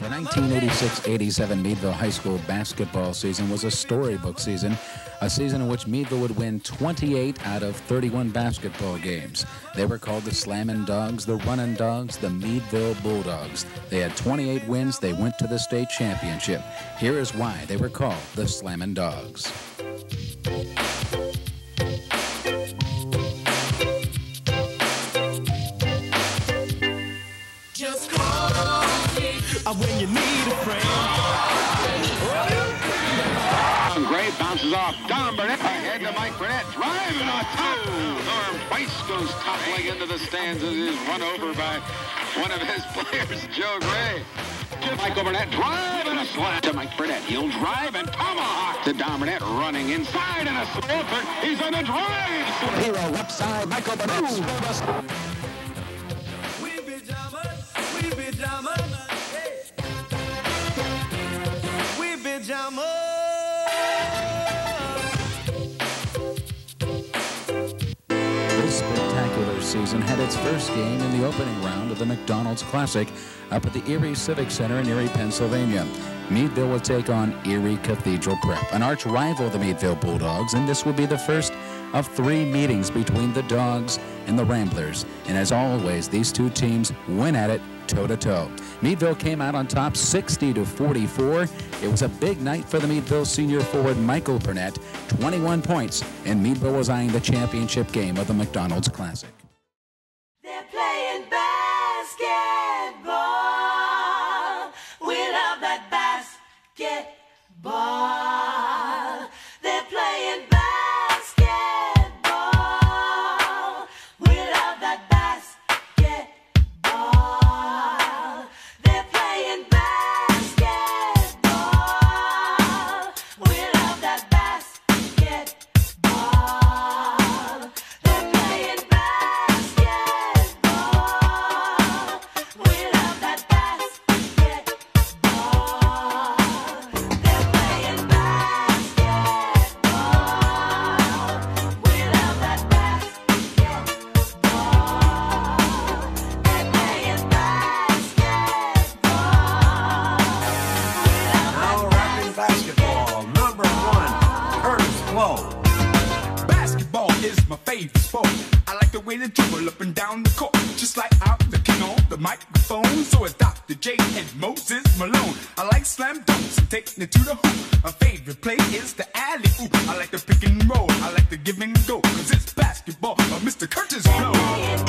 The 1986-87 Meadville High School basketball season was a storybook season, a season in which Meadville would win 28 out of 31 basketball games. They were called the Slammin' Dogs, the Runnin' Dogs, the Meadville Bulldogs. They had 28 wins. They went to the state championship. Here is why they were called the Slammin' Dogs. Just call me when you need a friend. Gray bounces off. Don Burnett ahead to Mike Burnett. Driving on top. Norm twice goes toppling into the stands as is run over by one of his players, Joe Gray. Michael Burnett driving a slam to Mike Burnett. He'll drive and tomahawk to Don Burnett running inside and a Walter. He's on the drive. Hero left side. Michael Burnett. This spectacular season had its first game in the opening round of the McDonald's Classic up at the Erie Civic Center in Erie, Pennsylvania. Meadville would take on Erie Cathedral Prep, an arch rival of the Meadville Bulldogs, and this would be the first of 3 meetings between the Dogs and the Ramblers. And as always, these two teams went at it toe-to-toe. Meadville came out on top 60-44. It was a big night for the Meadville senior forward Michael Burnett, 21 points, and Meadville was eyeing the championship game of the McDonald's Classic. They're playing basketball. We love that basketball. They're playing basketball. We love that basketball. They're playing basketball. We love that basketball. They're playing basketball. We love that basketball. They're playing basketball. We love that basketball. They're playing basketball. Now rapping basketball, number 1, Curtis Blow. Basketball is my favorite sport. I like the way they dribble up and down the court, just like I'm looking on the microphone. So it's Dr. J and Moses Malone. I like slam dunks and taking it to the hoop. My favorite play is the alley-oop. I like the pick and roll. I like the give and go, cause it's basketball of Mr. Curtis Blow. Playing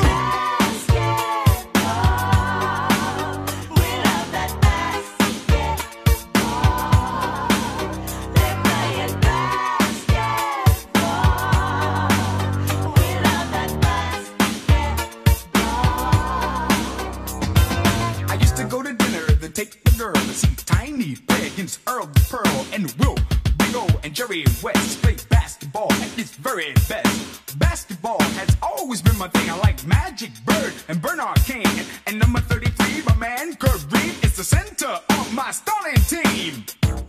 basketball. We love that basketball. They're playing basketball. We love that basketball. I used to go to dinner, then take the girl to see Tiny play against Earl the Pearl and Will, Big O, and Jerry West play basketball at its very best. Basketball has always been my thing. I like Magic Bird and Bernard King. And number 33, my man Kareem is the center of my starting team.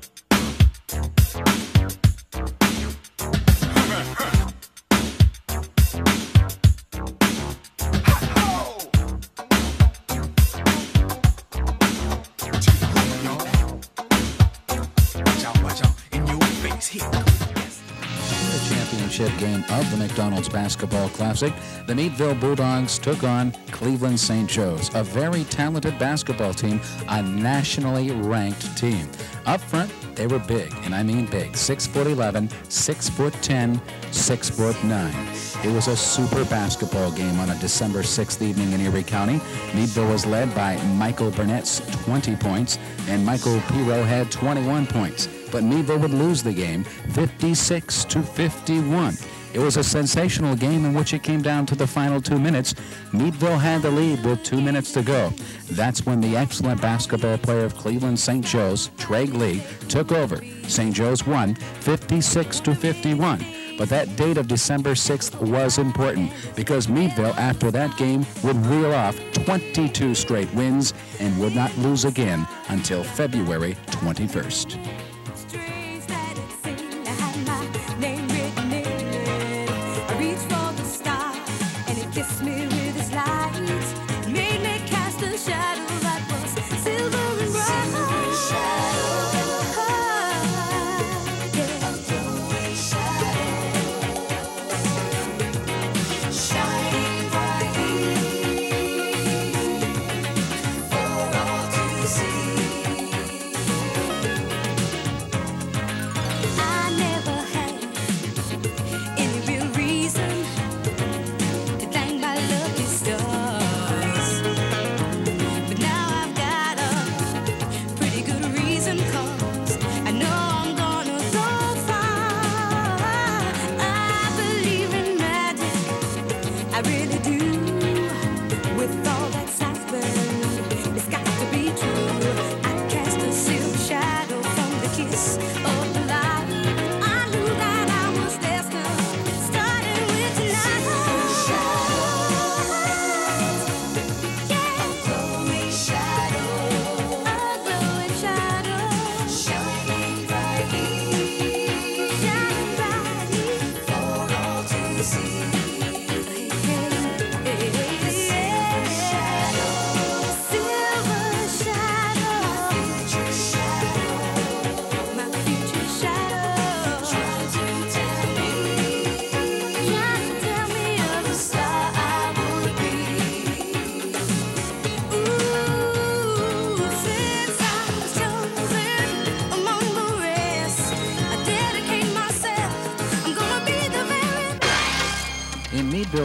Watch out, in your face here. The championship game of the McDonald's Basketball Classic, the Meadville Bulldogs took on Cleveland St. Joe's, a very talented basketball team, a nationally ranked team. Up front, they were big, and I mean big, 6'11", 6'10", 6'9". It was a super basketball game on a December 6th evening in Erie County. Meadville was led by Michael Burnett's 20 points, and Michael Piro had 21 points. But Meadville would lose the game 56-51. It was a sensational game in which it came down to the final 2 minutes. Meadville had the lead with 2 minutes to go. That's when the excellent basketball player of Cleveland St. Joe's, Treg Lee, took over. St. Joe's won 56-51. But that date of December 6th was important because Meadville, after that game, would reel off 22 straight wins and would not lose again until February 21st. Strange that it seemed I had my name written in it. I reached for the star and it kissed me with its light. Made me cast a shadow that was silver and bright.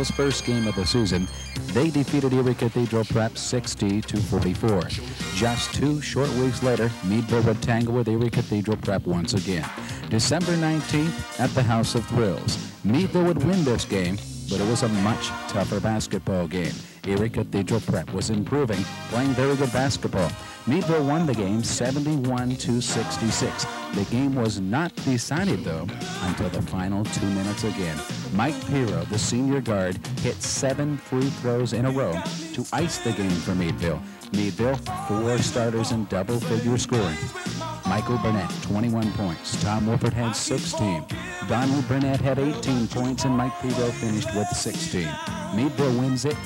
Meadville's first game of the season. They defeated Erie Cathedral Prep 60-44. Just 2 short weeks later, Meadville would tangle with Erie Cathedral Prep once again. December 19th at the House of Thrills. Meadville would win this game, but it was a much tougher basketball game. Erie Cathedral Prep was improving, playing very good basketball. Meadville won the game 71-66. The game was not decided, though, until the final 2 minutes again. Mike Pirro, the senior guard, hit 7 free throws in a row to ice the game for Meadville. Meadville, 4 starters in double-figure scoring. Michael Burnett, 21 points. Tom Wolford had 16. Donald Burnett had 18 points, and Mike Pirro finished with 16. Meadville wins it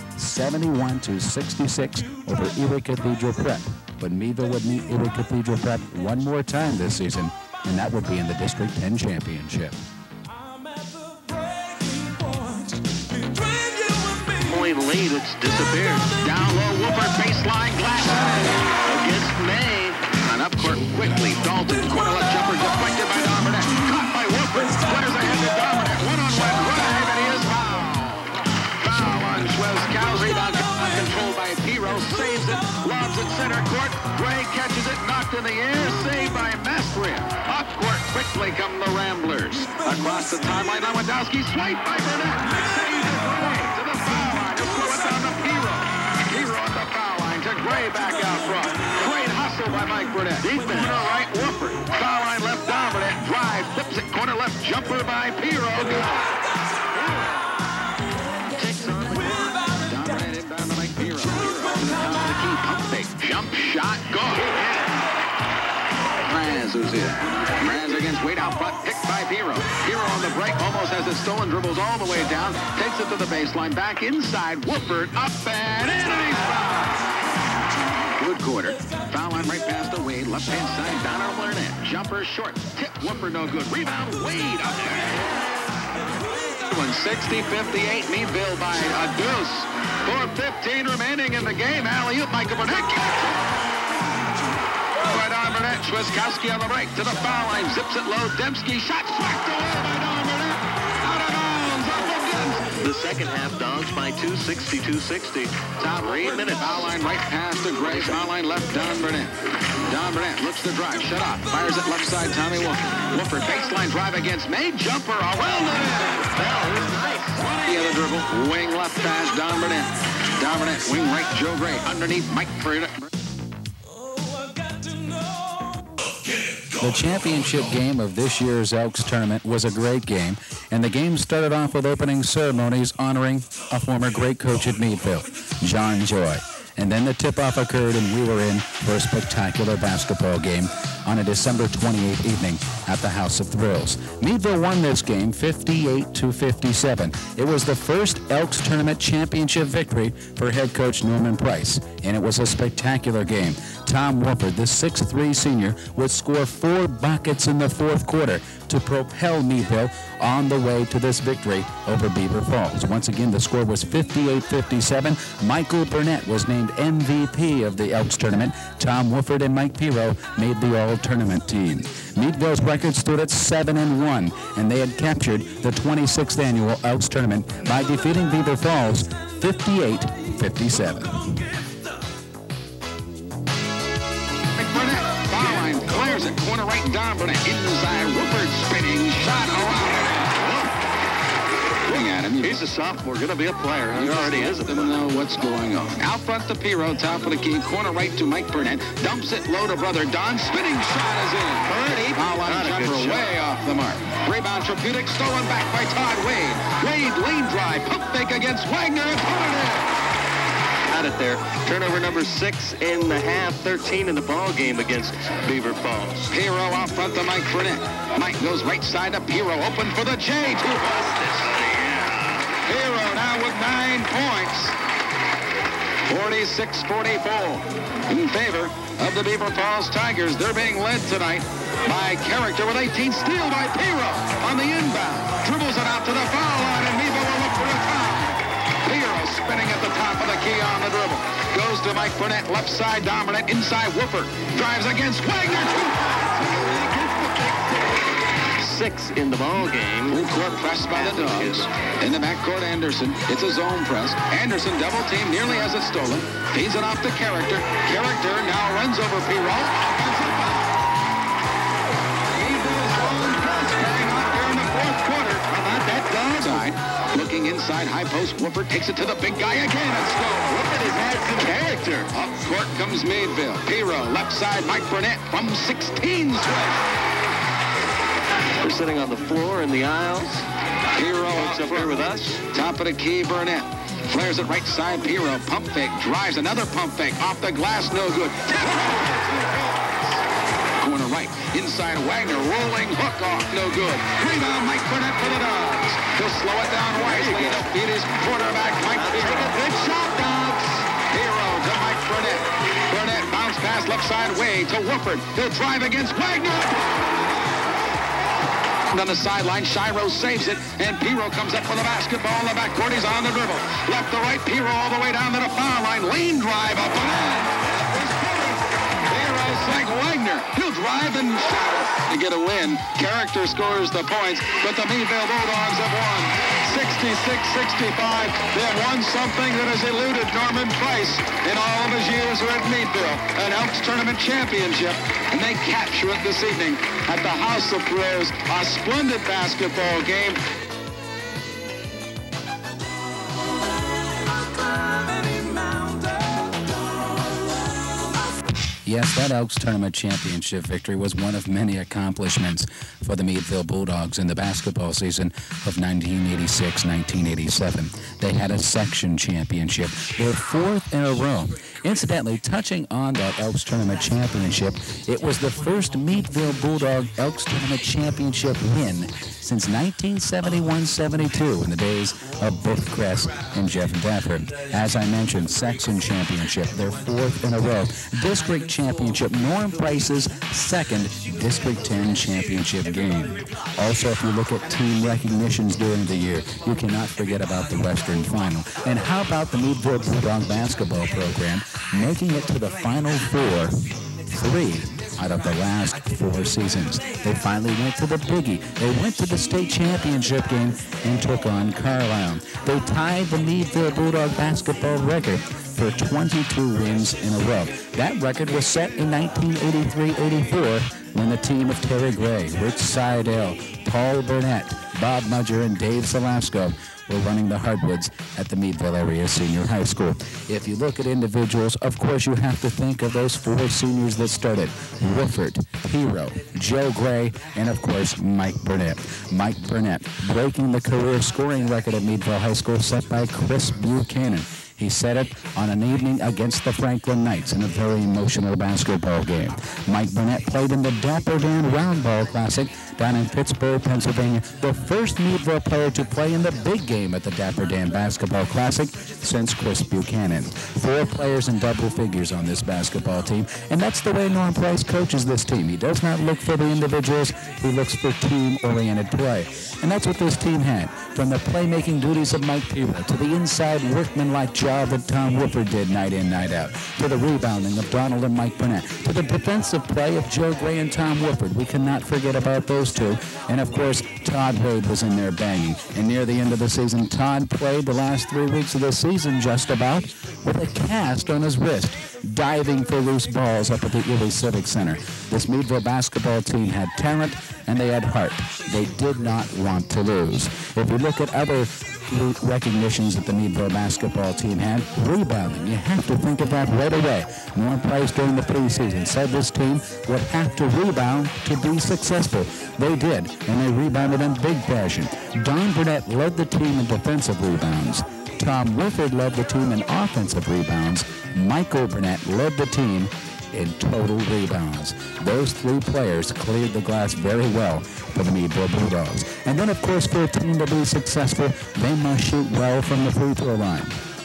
71-66 over Erie Cathedral Prep. But Meadville would meet Erie Cathedral Prep one more time this season, and that would be in the District 10 Championship. Point lead, it's disappeared. Down low, Wolford baseline, glass against May. And up court quickly, Dalton, corner left jumper deflected by Don Burnett. Caught by Wolford, splitters ahead to Don Burnett. One-on-one drive, and he is fouled. Foul on Schwezkowski, rebound controlled by Pirro, saves it, lobs it center court. Gray catches it, knocked in the air, saved by Mastria. Up court quickly come the Ramblers. Across the timeline, Lewandowski, swipe by Burnett. Saves it, Gray to the foul line. He'll slow it down to Pirro. Pirro at the foul line to Gray back out front. Great hustle by Mike Burnett. Corner right, Wolford. Foul line left, Don Burnett. Drive, flips it, corner left, jumper by Pirro. Takes on the corner. Don Burnett inbound to Mike Pirro. Pirro to the top of the key. Pump fake. Jump shot, go. Mraz who's in. Mraz against Wade out front, picked by Pirro. Pirro on the break, almost has it stolen, dribbles all the way down, takes it to the baseline, back inside, Wolford up and in, and he's fouled. Good quarter. Foul line right past the Wade, left-hand side, Donald Burnett. Jumper short, tip, Wolford no good. Rebound, Wade up there. 60-58, Meadville by a deuce. 4:15 remaining in the game. Alley-oop, Michael Burnett. Don Burnett, Schwezkowski on the break to the foul line, zips it low, Dembski, shot smacked away by Don Burnett, out of bounds, up against. The second half, Dogs by 2, 62-60. Top 3 minutes. Foul line right past the Gray, foul line left, Don Burnett. Don Burnett looks to drive, shut off, fires it left side, Tommy Wolford. Wolford, baseline drive against May, jumper around the net. That was nice. The other dribble, wing left pass, Don Burnett. Don Burnett, wing right, Joe Gray, underneath, Mike Burnett. The championship game of this year's Elks tournament was a great game, and the game started off with opening ceremonies honoring a former great coach at Meadville, John Joy. And then the tip-off occurred, and we were in for a spectacular basketball game on a December 28th evening at the House of Thrills. Meadville won this game 58-57. It was the first Elks Tournament championship victory for head coach Norman Price, and it was a spectacular game. Tom Wolford, the 6'3 senior, would score 4 buckets in the fourth quarter to propel Meadville on the way to this victory over Beaver Falls. Once again, the score was 58-57. Michael Burnett was named MVP of the Elks Tournament. Tom Wolford and Mike Pirro made the all-tournament team. Meadville's record stood at 7-1, and they had captured the 26th annual Elks Tournament by defeating Beaver Falls 58-57. Clears it, corner right, Don Burnett, inside, Wolford spinning, shot around. Look at him. He's a sophomore, going to be a player. He already is a player. Doesn't know what's going on. Out front to Pirro, top of the key, corner right to Mike Burnett, dumps it low to brother Don, spinning shot is in. Birdie, foul line jumper way off the mark. Rebound, Traputic, stolen back by Todd Wade. Wade, lean drive, pump fake against Wagner, and put it in. It there. Turnover number 6 in the half, 13 in the ball game against Beaver Falls. Pirro out front to Mike Burnett. Mike goes right side to Pirro, open for the J. Pirro now with 9 points. 46-44 in favor of the Beaver Falls Tigers. They're being led tonight by Character with 18, steal by Pirro on the inbound. Dribbles it out to the foul line, and Meadville will look for a foul. Pirro spinning at the top of the key on the dribble. Goes to Mike Burnett, left side, dominant, inside Wolford. Drives against Wagner. 6 in the ball game. Full court press by the Dogs. In the backcourt, Anderson. It's a zone press. Anderson double team, nearly has it stolen. Feeds it off to Character. Character now runs over P-Roll. Offensive foul. Meadville's zone press carrying out here in the fourth quarter. How about that dog? Side. Looking inside, high post. Wooford takes it to the big guy again. It's go. Wooford has had some character. Up court comes Meadville. P-Roll, left side, Mike Burnett from 16 switch. We're sitting on the floor in the aisles. P-Roll Folks up here with us. Top of the key, Burnett. Flares it right side, P-Roll. Pump fake, drives another pump fake. Off the glass, no good. Corner right, inside Wagner, rolling hook off, no good. Rebound, Mike Burnett for the Dogs. He'll slow it down wisely. He'll feed his quarterback, Mike P-Roll. Take a good shot, Dogs. P-Roll to Mike Burnett. Burnett bounce pass left side way to Wooford. He'll drive against Wagner. On the sideline, Shiro saves it, and P-Roll comes up for the basketball in the backcourt. He's on the dribble. Left to right, P-Roll all the way down to the foul line. Lane drive up and in. P-Roll like Wagner. He'll drive and shot it to get a win. Character scores the points, but the Meadville Bulldogs have won 66-65. They have won something that has eluded Norman Price in all of his years here at Meadville, an Elks Tournament championship, and they capture it this evening at the House of Pros. A splendid basketball game. Yes, that Elks Tournament championship victory was one of many accomplishments for the Meadville Bulldogs in the basketball season of 1986-1987. They had a section championship, their fourth in a row. Incidentally, touching on that Elks Tournament championship, it was the first Meadville Bulldog Elks Tournament championship win since 1971-72 in the days of Biff Kress and Jeff Dapper. As I mentioned, section championship, their fourth in a row. District championship, Norm Price's second District 10 championship game. Also, if you look at team recognitions during the year, you cannot forget about the Western Final. And how about the Meadville Bulldog basketball program making it to the Final Four 3 out of the last 4 seasons. They finally went to the Biggie. They went to the state championship game and took on Carlisle. They tied the Meadville Bulldog basketball record for 22 wins in a row. That record was set in 1983-84 when the team of Terry Gray, Rich Seidel, Paul Burnett, Bob Mudger, and Dave Salasco were running the hardwoods at the Meadville Area Senior High School. If you look at individuals, of course you have to think of those 4 seniors that started. Wooford, Hero, Joe Gray, and of course Mike Burnett. Mike Burnett breaking the career scoring record at Meadville High School set by Chris Buchanan. He set it on an evening against the Franklin Knights in a very emotional basketball game. Mike Burnett played in the Dapper Dan Round Ball Classic down in Pittsburgh, Pennsylvania, the first Meadville player to play in the big game at the Dapper Dan Basketball Classic since Chris Buchanan. 4 players in double figures on this basketball team, and that's the way Norm Price coaches this team. He does not look for the individuals, he looks for team-oriented play. And that's what this team had. From the playmaking duties of Mike Pira to the inside workman-like job that Tom Wooford did night in, night out, to the rebounding of Donald and Mike Burnett, to the defensive play of Joe Gray and Tom Wooford. We cannot forget about those two. And of course, Todd Wade was in there banging. And near the end of the season, Todd played the last 3 weeks of the season just about with a cast on his wrist, diving for loose balls up at the Erie Civic Center. This Meadville basketball team had talent and they had heart. They did not want to lose. If you look at other recognitions that the Meadville basketball team had, rebounding, you have to think of that right away. Norm Price during the preseason said this team would have to rebound to be successful. They did, and they rebounded in big fashion. Don Burnett led the team in defensive rebounds. Tom Wooford led the team in offensive rebounds. Michael Burnett led the team in total rebounds. Those 3 players cleared the glass very well for the Meadville Bulldogs. And then, of course, for a team to be successful, they must shoot well from the free throw line.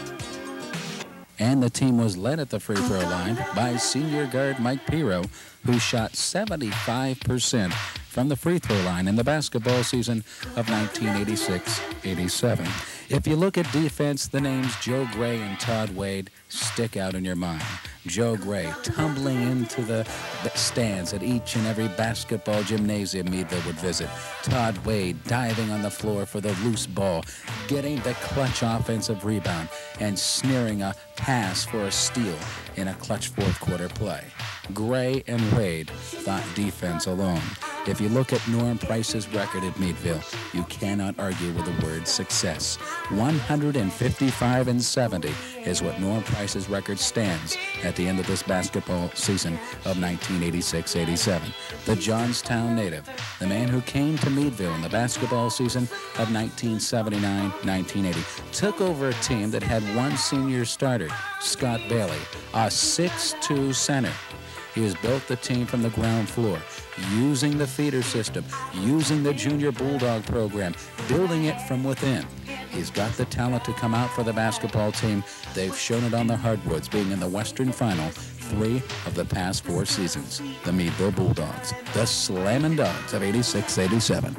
And the team was led at the free throw line by senior guard Mike Piro, who shot 75% from the free throw line in the basketball season of 1986-87. If you look at defense, the names Joe Gray and Todd Wade stick out in your mind. Joe Gray tumbling into the stands at each and every basketball gymnasium Meadville would visit. Todd Wade diving on the floor for the loose ball, getting the clutch offensive rebound, and sneering a pass for a steal in a clutch fourth quarter play. Gray and Wade thought defense alone. If you look at Norm Price's record at Meadville, you cannot argue with the word success. 155-70 is what Norm Price's record stands at the end of this basketball season of 1986-87. The Johnstown native, the man who came to Meadville in the basketball season of 1979-1980, took over a team that had one senior starter, Scott Bailey, a 6'2" center. He has built the team from the ground floor, using the feeder system, using the Junior Bulldog program, building it from within. He's got the talent to come out for the basketball team. They've shown it on the hardwoods, being in the Western Final 3 of the past 4 seasons. The Meadville Bulldogs, the Slammin' Dogs of 86-87.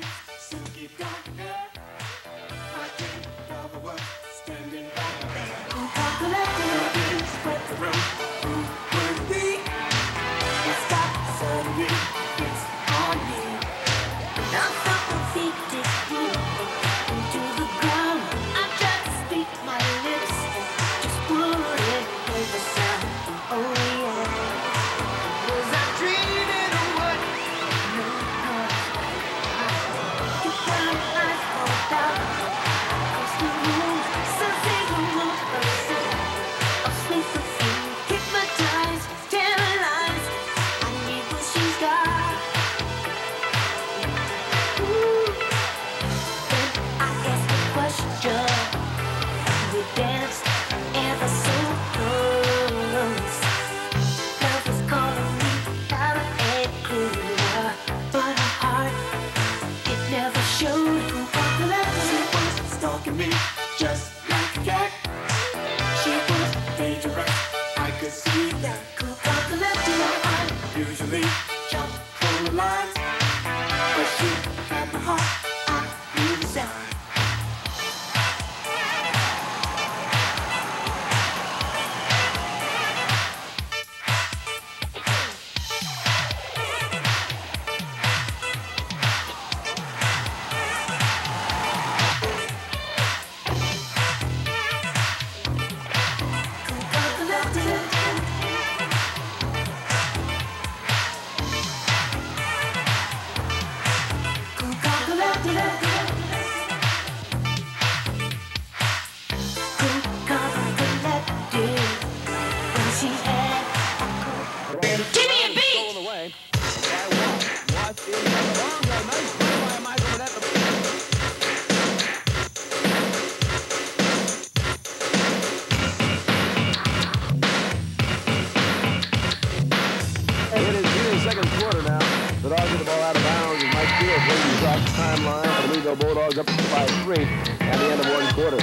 Bulldogs up by 3 at the end of 1 quarter.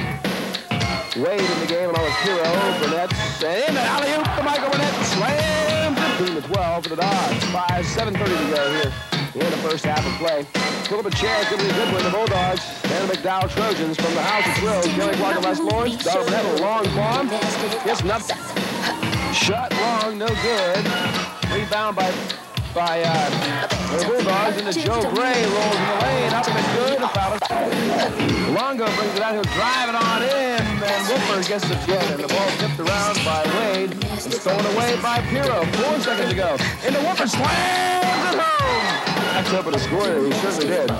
Wade in the game along with Hero, Burnett, and an alley-oop to Michael Burnett, slam, 15-12 for the Dogs. 7:30 to go here in the first half of play. Philip and Chad could be a good win, the Bulldogs. And the McDowell Trojans from the House of Thrills. Kelly Walker West Lawrence, Donald Burnett, a long bomb. Gets nothing. Shot long, no good. Rebound by the Bulldogs, into Joe Gray, rolls in the lane, up and good, a foul. Longo brings it out, he'll drive it on in, and Whipper gets the tip, and the ball tipped around by Wade, and stolen away by Pirro. 4 seconds to go, and the Whipper slams it home. That's up at a score there, he certainly did.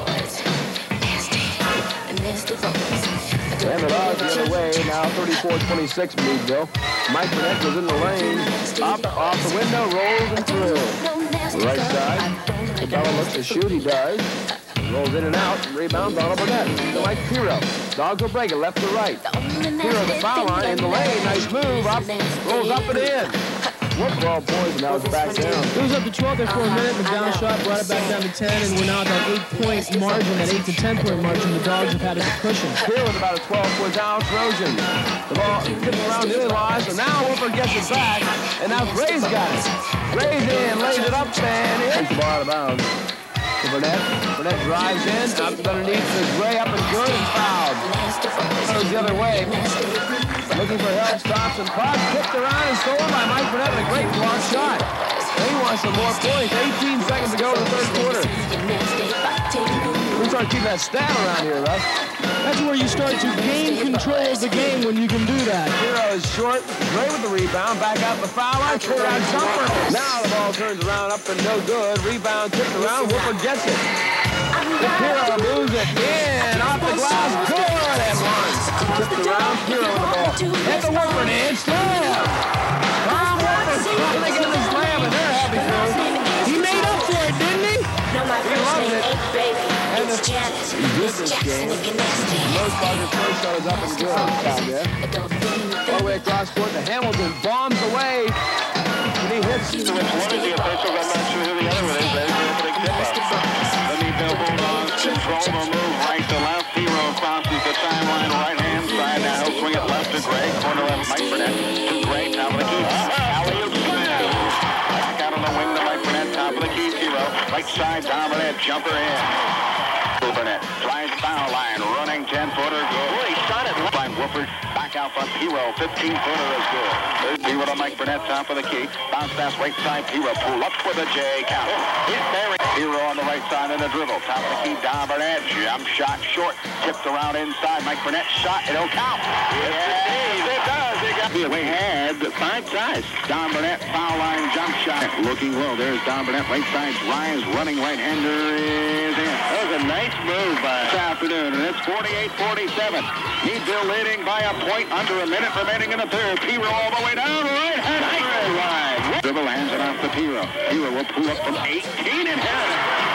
And the Dogs the other way, now 34-26 Meadville. Mike Burnett was in the lane, up, off the window, rolls and through. Right side, the fellow looks to shoot, he does. Rolls in and out, rebound, Donald Burnett to Mike Pirro. Dogs will break it, left to right. Pirro the foul line, in the lane, nice move, up, rolls up and in. Whoop, all points, and now it's back down. It was up to 12 there for a minute, but down shot brought it back down to 10, and we're now at that 8-point margin, that 8 to 10-point margin. The Dogs have had a cushion. Here with about a 12-foot down, Trojan. The ball tipped around the line, so now Whooper gets it back, and now Gray's got it. Gray's in, laid it up, and in. Takes the ball out of bounds. To Burnett. Burnett drives in, up underneath the Gray, up and good, and fouled. Goes the other way. Looking for help, stops and pucks, tipped around and stolen by Mike Burnett with a great block shot. They want some more points. 18 seconds to go in the third quarter. We start keeping that stat around here, Russ. That's where you start to gain control of the game when you can do that. Hero is short, Gray with the rebound, back out the foul line, turn around jumper. Now the ball turns around, up and no good. Rebound tipped around, Whooper gets it. Hero moves it in, off the glass, good at once. Tipped around, Hero with the ball. Hit the Whooper and slam. Whooper trying to get the slam, and they're happy for him. He made up for it, didn't he? He loved it. And he did this game. Most Dodger first shot is up and good down there. All the way across court to Hamilton, bombs away. And he hits. So it's one of the officials, I'm not sure who the other one is. There's a big tip-up. The Meadville Bulldogs control the move right to left. Hero crosses the timeline right-hand side. Now he'll swing it left to Gray. Corner left, Mike Burnett to Gray. Top of the key. Alley-oop slam. Back out on the wing to Mike Burnett. Top of the key, Hero. Right side, Burnett. Jumper in. Burnett drives foul line, running 10-footer, good. Boy, he shot it. Line Wooford, back out front, Hero, 15-footer is good. There's Hero to Mike Burnett, top of the key. Bounce pass right side, Hero, pull up for the J count. Hit there. Hero on the right side in the dribble. Top of the key, Don Burnett, jump shot short, tipped around inside. Mike Burnett shot, it'll count. Yes, it does. We had 5 ties. Don Burnett, foul line, jump shot. Looking low. There's Don Burnett, right side, drives, running right-hander is in. That was a nice move by this afternoon, and it's 48-47. Meadville leading by a point, under a minute remaining in the third. Hero all the way down, right-hand line. Dribble hands it off to Hero. Hero will pull up from 18 and hit it.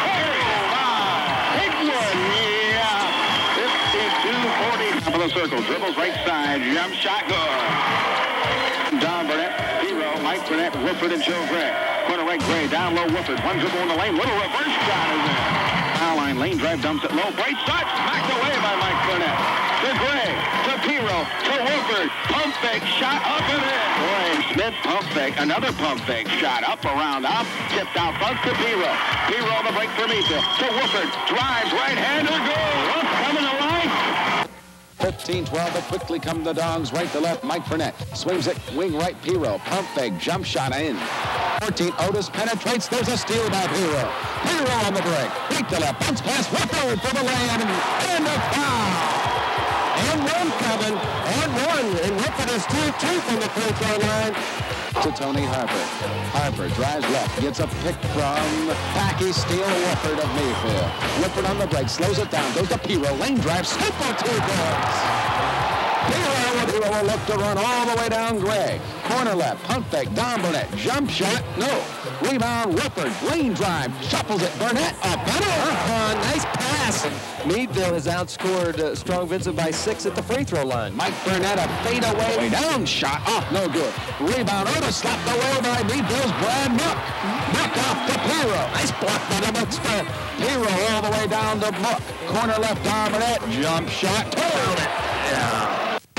Big one, yeah. 52-40. Top of the circle, dribbles right side, jump shot, good. Don Burnett, Hero, Mike Burnett, Wooford, and Joe Gray. Corner right, Gray, down low, Wooford. One dribble in the lane, little reverse shot is in. Foul line, lane drive, dumps it low. Bright shot, smacked away by Mike Burnett. To Gray, to Hero, to Wooford. Pump fake, shot up and in. Boy, Smith pump fake, another pump fake. Shot up, around, up, tipped out front to Hero. Hero on the break for Meadville. To Wooford, drives, right-hander, goal. Coming to line. 15-12, but quickly come the Dogs, right to left, Mike Burnett. Swings it, wing right, Hero. Pump fake, jump shot in. 14, Otis penetrates, there's a steal by Hero. Hero on the break, right to left, bounce pass, Wooford for the lay-in, and a foul. And one coming, and one, and Wooford is 2-2 from the free throw line. To Tony Harper. Harper drives left, gets a pick from Packy, steal Wooford of Mayfield. Wooford on the break, slows it down, goes to Hero, lane drive, scoop for 2 points. Hero will look to run all the way down Gray. Corner left, pump fake, Don Burnett, jump shot, no. Rebound, Wooford, lane drive, shuffles it, Burnett, a better. Nice pass. Meadville has outscored Strong Vincent by 6 at the free throw line. Mike Burnett, a fadeaway, way down shot, off, no good. Rebound, Otis slapped away by Meadville's Brad Mook. Mook off to Hero. Nice block by the Mook spin. Hero all the way down to Mook. Corner left, Don Burnett, jump shot, turn it. Yeah.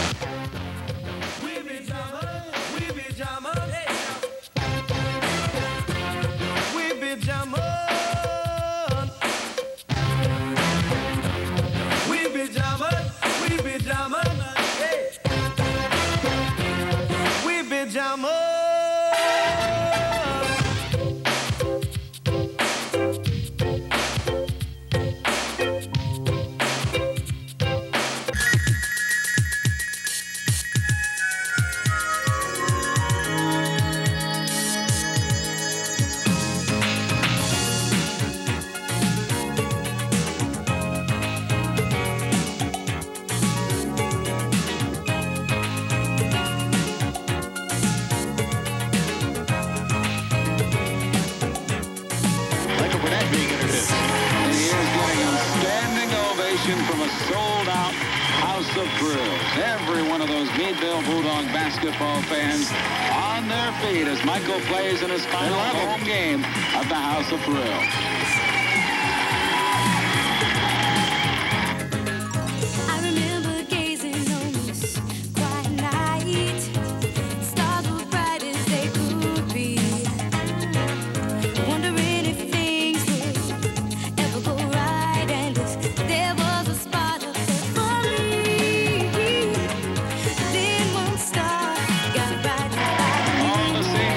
From a sold-out House of Thrills. Every one of those Meadville Bulldog basketball fans on their feet as Michael plays in his final home game of the House of Thrills. I remember gazing on this quiet night. Stars were bright as they could be. Wondering if things would ever go right, and if there was a spot up there for me. Then one star got right by me. All the same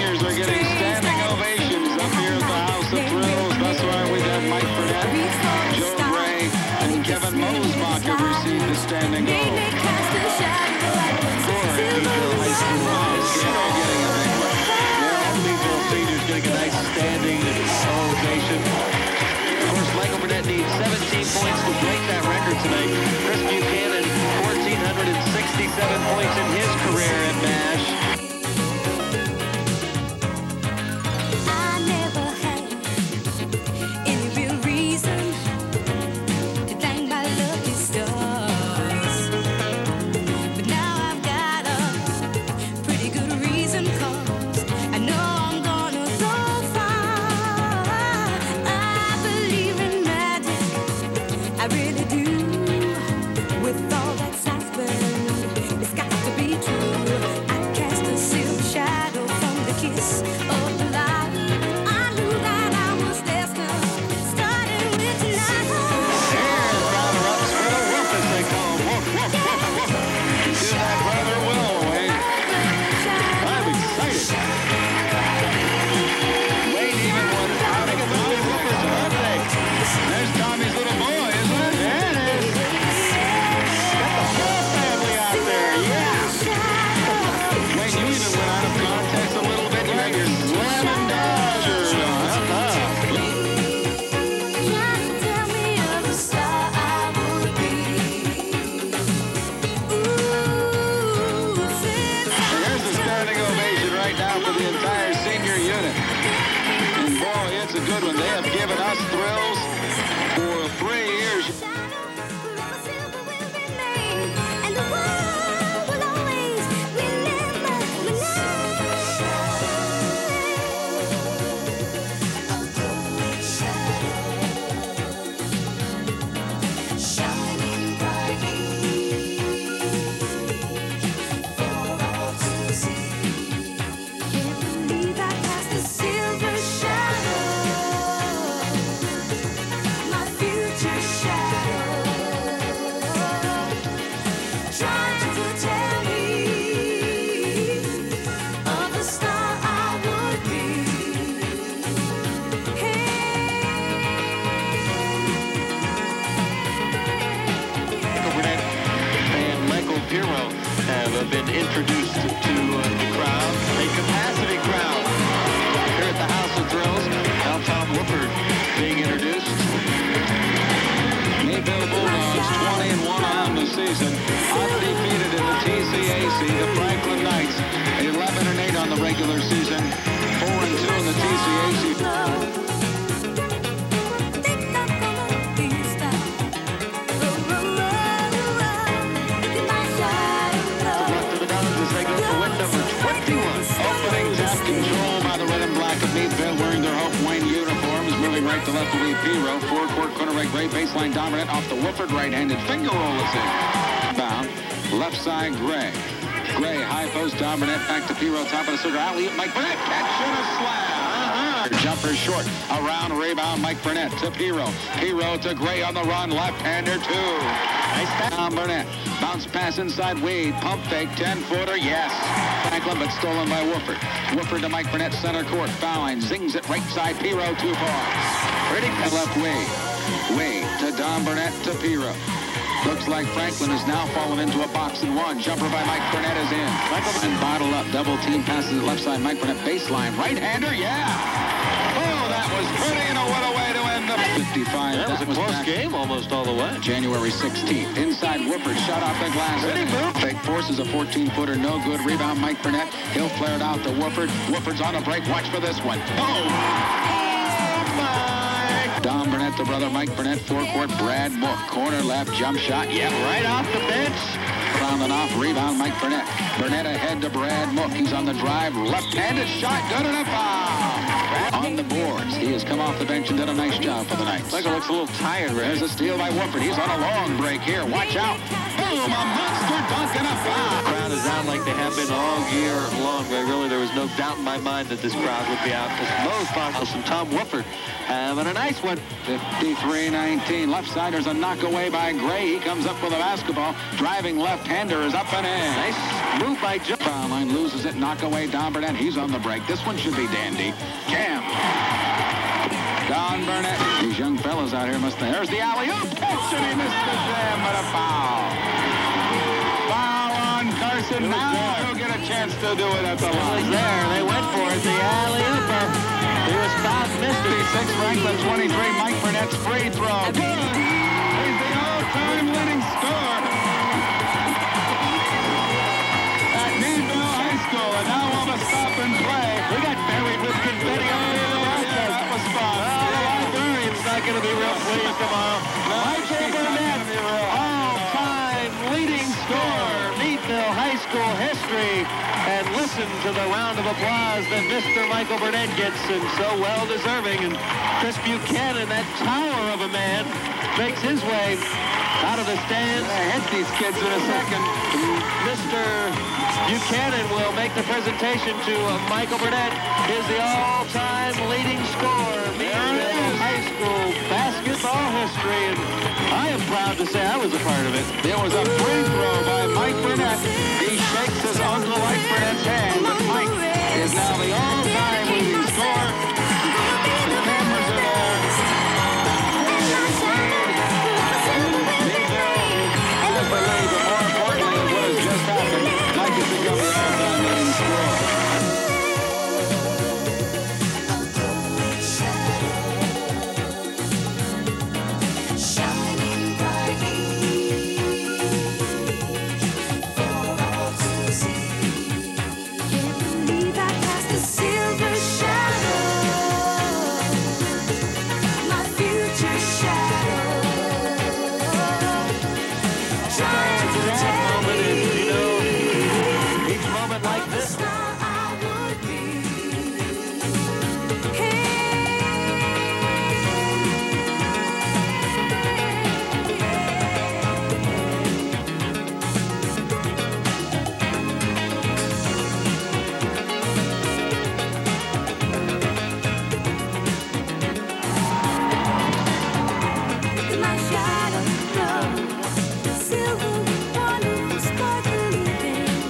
to break that record tonight. Chris Buchanan, 1,467 points in his career at MASH. I never had any real reason to thank my lucky stars, but now I've got a pretty good reason, 'cause I know I'm gonna go far. I believe in magic, I really do. With all that's happened, it's got to be true. I cast a silver shadow from the kiss of the light. I knew that I was destined, starting with tonight. Here's runner-ups for the Wolf as they call them. Wolf, wolf, wolf, wolf. Do that, brother Will, Wayne. I'm excited. Wayne even was out of Tommy's Wolfer's birthday. There's Tommy's little boy, isn't it? There it is. Got the whole family out there, yeah. Wayne, you even went out of context a little bit. You had your Slammin Dodgers on. Trying to tell me of the star I would be. Ooh, since Here's the standing ovation right now for the entire senior unit. And boy, it's a good one. They have given us thrills for 3 years. forever silver will remain, and the world will always remember my name. A glowing shadow, shining brightly for all to see. Can't believe I cast a silver shadow, my future shadow, trying to tell me of the star I would be. Burnett and Michael Pirro have been introduced to the crowd, a capacity crowd here at the House of Thrills. Now Tom Woodford being introduced. Meadville Bulldogs 20-1 on the season, undefeated in the TCAC. The Franklin Knights 11-8 on the regular season, 4-2 in the TCAC. Think I'm gonna be a star. Look at my shadow. Left to the Dons as they go for win number 21. Opening tap control by the red and black of Meadville, wearing their Hope Wayne uniforms. Moving right to left to lead Pirro. Four-court corner right, Gray baseline dominant off the Woodford. Right-handed finger roll is in. Bound. Left side, Gray. Gray, high post dominant. Back to Pirro, top of the circle. Alley-oop, Mike Burnett. Catch and a slam. Jumper short. Around, rebound, Mike Burnett to Pirro. Pirro to Gray on the run. Left-hander, two. Nice down, Burnett. Bounce pass inside Wade. Pump fake, 10-footer, yes. Franklin, but stolen by Woodford. Woodford to Mike Burnett, center court. Foul line, zings it right side. Pirro, 2 points. Pretty left Wade. Wade to Don Burnett to Pirro. Looks like Franklin has now fallen into a box and one. Jumper by Mike Burnett is in. Michael and bottled up. Double team passes it left side. Mike Burnett baseline. Right-hander, yeah. Oh, that was pretty, and what a way to end the 55. That was a close game almost all the way. January 16th. Inside Woodford, shot off the glass. Fake forces a 14-footer, no good. Rebound, Mike Burnett. He'll flare it out to Woodford. Woodford's on a break. Watch for this one. Oh! Don Burnett, the brother Mike Burnett, forecourt, Brad Mook, corner left, jump shot, yeah, right off the bench. Rounding off, rebound, Mike Burnett. Burnett ahead to Brad Mook. He's on the drive, left-handed shot, good enough foul. On the boards, he has come off the bench and done a nice job for the Knights. Michael looks a little tired, Ray. There's a steal by Woodford. He's on a long break here. Watch out. Boom, a monster dunk and a foul. The crowd is out like they have been all year long, Ray. Really, there was no doubt in my mind that this crowd would be out. Most Bottles and Tom Woodford having a nice one. 53-19. Left side, there's a knock away by Gray. He comes up with a basketball. Driving left-hander is up and in. Nice move by Joe. Foul line, loses it. Knock away, Don Burnett. He's on the break. This one should be dandy. Cam. Don Burnett. These young fellas out here must... There's the alley-oop catch, and he missed the jam, but a foul. Foul on Carson. Now he'll get a chance to do it at the line. It was there. They went for it. The alley-ooper. He was fouled, missed it. 56, Franklin, 23. Mike Burnett's free throw. Good. He's the all-time leading scorer at Meadville High School. And now we'll have a stop and play. We got buried with confetti all over the broadcast. That was fun. The librarian's not going to be real pleased tomorrow. Michael Burnett, all-time leading scorer, Meadville High School history. And listen to the round of applause that Mr. Michael Burnett gets, and so well deserving. And Chris Buchanan, that tower of a man, makes his way out of the stands. I hit these kids in a second. Mr. Buchanan will make the presentation to Michael Burnett. Is the all-time leading scorer, Meadville High School basketball history. And I am proud to say I was a part of it. There was a free throw by Mike Burnett. He shakes his Uncle Mike Burnett's hand, but Mike is now the all-time leading scorer. The cameras are there. I believe that more importantly than what has just happened, Mike has become the all-time leading scorer. Shining brightly for all to see. Can't believe I cast a silver shadow, my future shadow, trying to tell me Each moment like this. star I would be. My shadow glow, silver, wonderful, sparkling thing.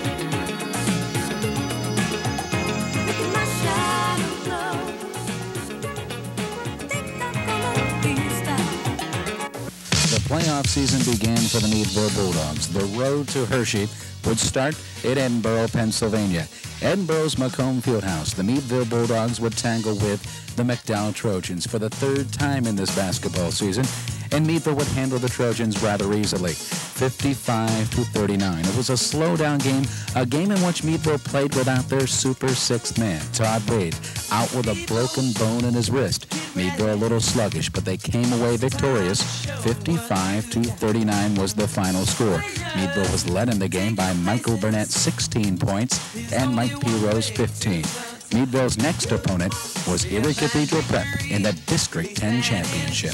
Look at my shadow glow. Think I'm gonna be a star. The playoff season began for the Meadville Bulldogs. The road to Hershey would start in Edinburgh, Pennsylvania. Edinburgh's Macomb Fieldhouse. The Meadville Bulldogs would tangle with the McDowell Trojans for the third time in this basketball season, and Meadville would handle the Trojans rather easily, 55-39. It was a slow-down game, a game in which Meadville played without their super sixth man, Todd Wade, out with a broken bone in his wrist. Meadville a little sluggish, but they came away victorious. 55-39 was the final score. Meadville was led in the game by Michael Burnett, 16 points, and Mike Piro's 15. Meadville's next opponent was Erie Cathedral Prep in the District 10 Championship.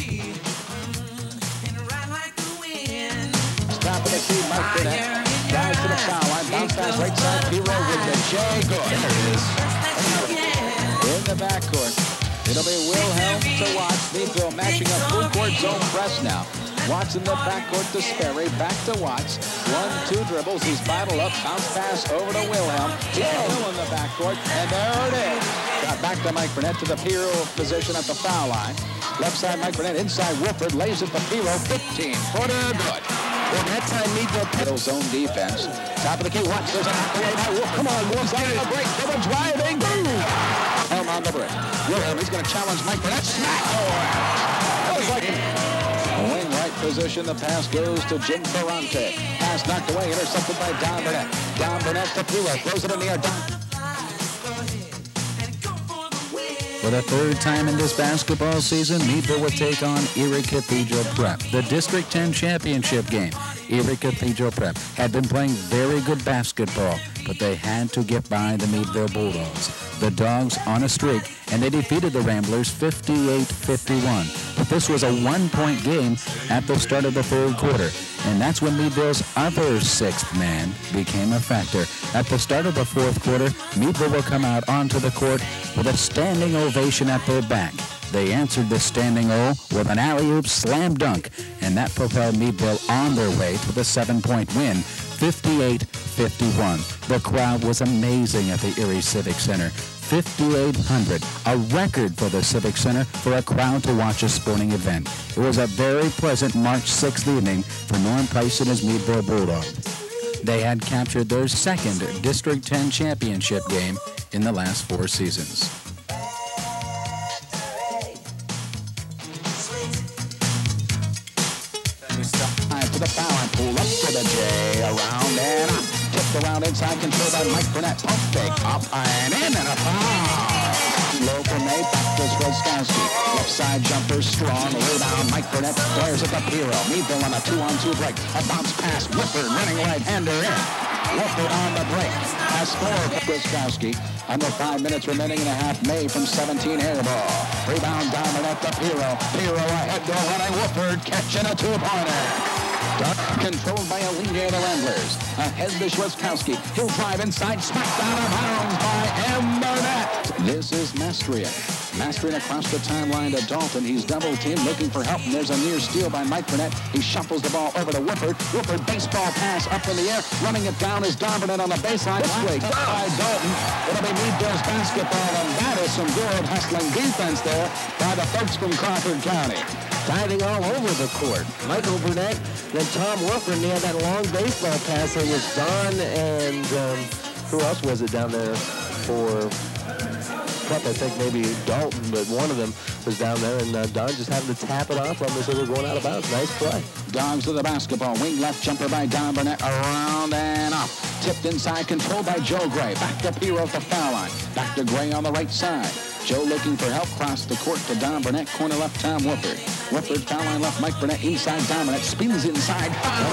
Top of the key, Mike Burnett. Drives to the foul line. Bounce pass right side. Piro with the J. Good. There it is. In the backcourt. It'll be Wilhelm to Watts. Meadville matching up full court zone press now. Watts in the backcourt to Sperry. Back to Watts. 1-2 dribbles. He's bottled up. Bounce pass over to Wilhelm. Hill in the backcourt. And there it is. Got back to Mike Burnett to the Piro position at the foul line. Left side, Mike Burnett. Inside, Wilford lays it to Piro. 15-footer. Good. Well, that time, Meadville Middle zone defense. Top of the key, Watts. There's a knockaway by Wolf. Come on, Wolf's on the break. Double driving. Helm on the break. Wilhelm, he's going to challenge Mike Burnett. Smack. That was like a wing right position. The pass goes to Jim Ferrante. Pass knocked away, intercepted by Don Burnett. Don Burnett to Piro. Throws it in the air. For the third time in this basketball season, Meadville would take on Erie Cathedral Prep, the District 10 championship game. Erie Cathedral Prep had been playing very good basketball, but they had to get by the Meadville Bulldogs. The Dogs on a streak, and they defeated the Ramblers 58-51. But this was a one-point game at the start of the third quarter, and that's when Meadville's other sixth man became a factor. At the start of the fourth quarter, Meadville will come out onto the court with a standing ovation at their back. They answered the standing O with an alley-oop slam dunk, and that propelled Meadville on their way to the 7-point win, 58-51. The crowd was amazing at the Erie Civic Center. 5,800, a record for the Civic Center for a crowd to watch a sporting event. It was a very pleasant March 6th evening for Norm Price and his Meadville Bulldogs. They had captured their second District 10 championship game in the last 4 seasons. To the around inside, controlled by Mike Burnett. Pump fake, up and in, and a foul. Low from May, back to Swiskowski. Left side jumper, strong. Rebound, Mike Burnett flares at the Piro. Meadville on a 2-on-2 break. A bounce pass, Whippard running right-hander in. Whippard on the break. Has scored for Swiskowski. Under 5 minutes remaining in a half. May from 17 air ball. Rebound, Burnett to Piro. Piro ahead, go running. Whippard catching a two-pointer. Controlled by Alinia, the Ramblers. Ahead to Swiskowski. He'll drive inside, smacked out of bounds by M. Burnett. This is Mastrian. Mastrian across the timeline to Dalton. He's double-teamed, looking for help, and there's a near steal by Mike Burnett. He shuffles the ball over to Whippard. Whippard, baseball pass up in the air. Running it down is Don Burnett on the baseline. This way, by Dalton. It'll be Meadville's basketball, and that is some good hustling defense there by the folks from Crawford County. Diving all over the court. Michael Burnett, then Tom Wolford, and he had that long baseball pass. It was Don and who else was it down there for Cup? I think maybe Dalton, but one of them was down there, and Don just happened to tap it off them as they were going out of bounds. Nice play. Dogs to the basketball. Wing left jumper by Don Burnett. Around and up. Tipped inside, controlled by Joe Gray. Back to Piro at the foul line. Back to Gray on the right side. Joe looking for help, cross the court to Don Burnett, corner left, Tom Whippard. Whippard, foul line left, Mike Burnett, inside Don Burnett, spins inside.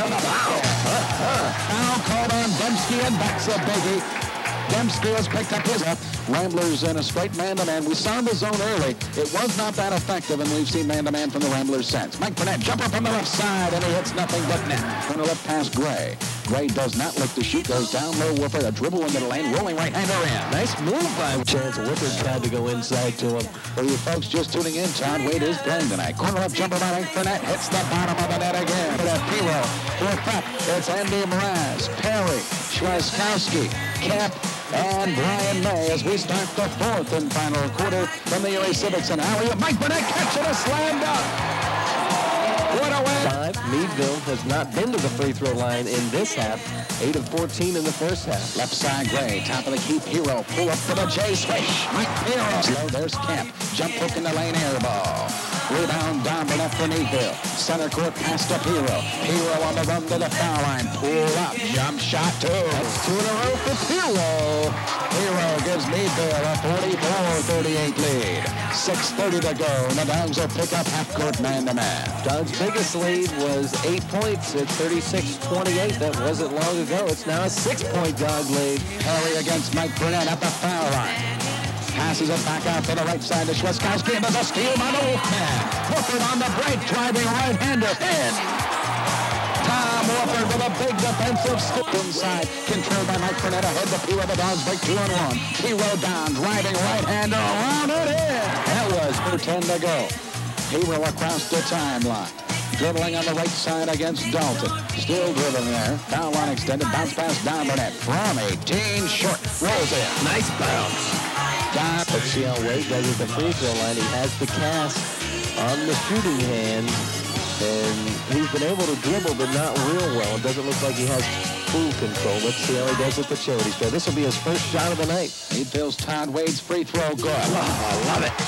Foul called on Dembski, and that's a biggie. Dembski has picked up his up. Ramblers in a straight man-to-man. We saw the zone early. It was not that effective, and we've seen man-to-man from the Ramblers since. Mike Burnett, jumper from the left side, and he hits nothing but net. Corner left past Gray. Gray does not look to shoot, goes down low. Whippard, a dribble into the lane, rolling right-hander in. Nice move by Chance. Whippard tried to go inside to him. For you folks just tuning in, Todd Wade is playing tonight. Corner left jumper by Mike Burnett, hits the bottom of the net again. For that Piro, for Prep, it's Andy Mraz, Perry, Swiskowski, Camp, and Brian May as we start the fourth and final quarter from the Erie Civic Center. Alley-oop, Mike Burnett catching a slam dunk. What a win. Meadville has not been to the free throw line in this half. 8 of 14 in the first half. Left side Gray, top of the key, Piro. Pull up for the J swish. Mike Piro. Slow, there's Camp. Jump hook in the lane, air ball. Rebound, Don Burnett for Meadville. Center court pass to Piro. Piro on the run to the foul line. Pull up, jump shot, two. That's 2 in a row for Piro. Piro gives Meadville a 44-38 lead. 6:30 to go, and the Dogs will pick up half-court man-to-man. Dogs' biggest lead was 8 points at 36-28. That wasn't long ago. It's now a 6-point dog lead. Perry against Mike Burnett at the foul line. Passes it back out to the right side to Swiskowski, and there's a steal by the Wolfman. Wolford on the break, driving right-hander in. Tom Wolford with a big defensive scoop inside. Controlled by Mike Burnett ahead to Piro. The Dogs break 2-on-1. Piro down, driving right-hander around it in. That was for 10 to go. Piro across the timeline. Dribbling on the right side against Dalton. Still dribbling there. Foul line extended. Bounce pass down Burnett. From 18 short. Rolls in. Nice bounce. Let's see how Wade does at the free throw line. He has the cast on the shooting hand. And he's been able to dribble, but not real well. It doesn't look like he has full control. Let's see how he does at the charity store. This will be his first shot of the night. Meadville's Todd Wade's free throw good. Oh, I love it.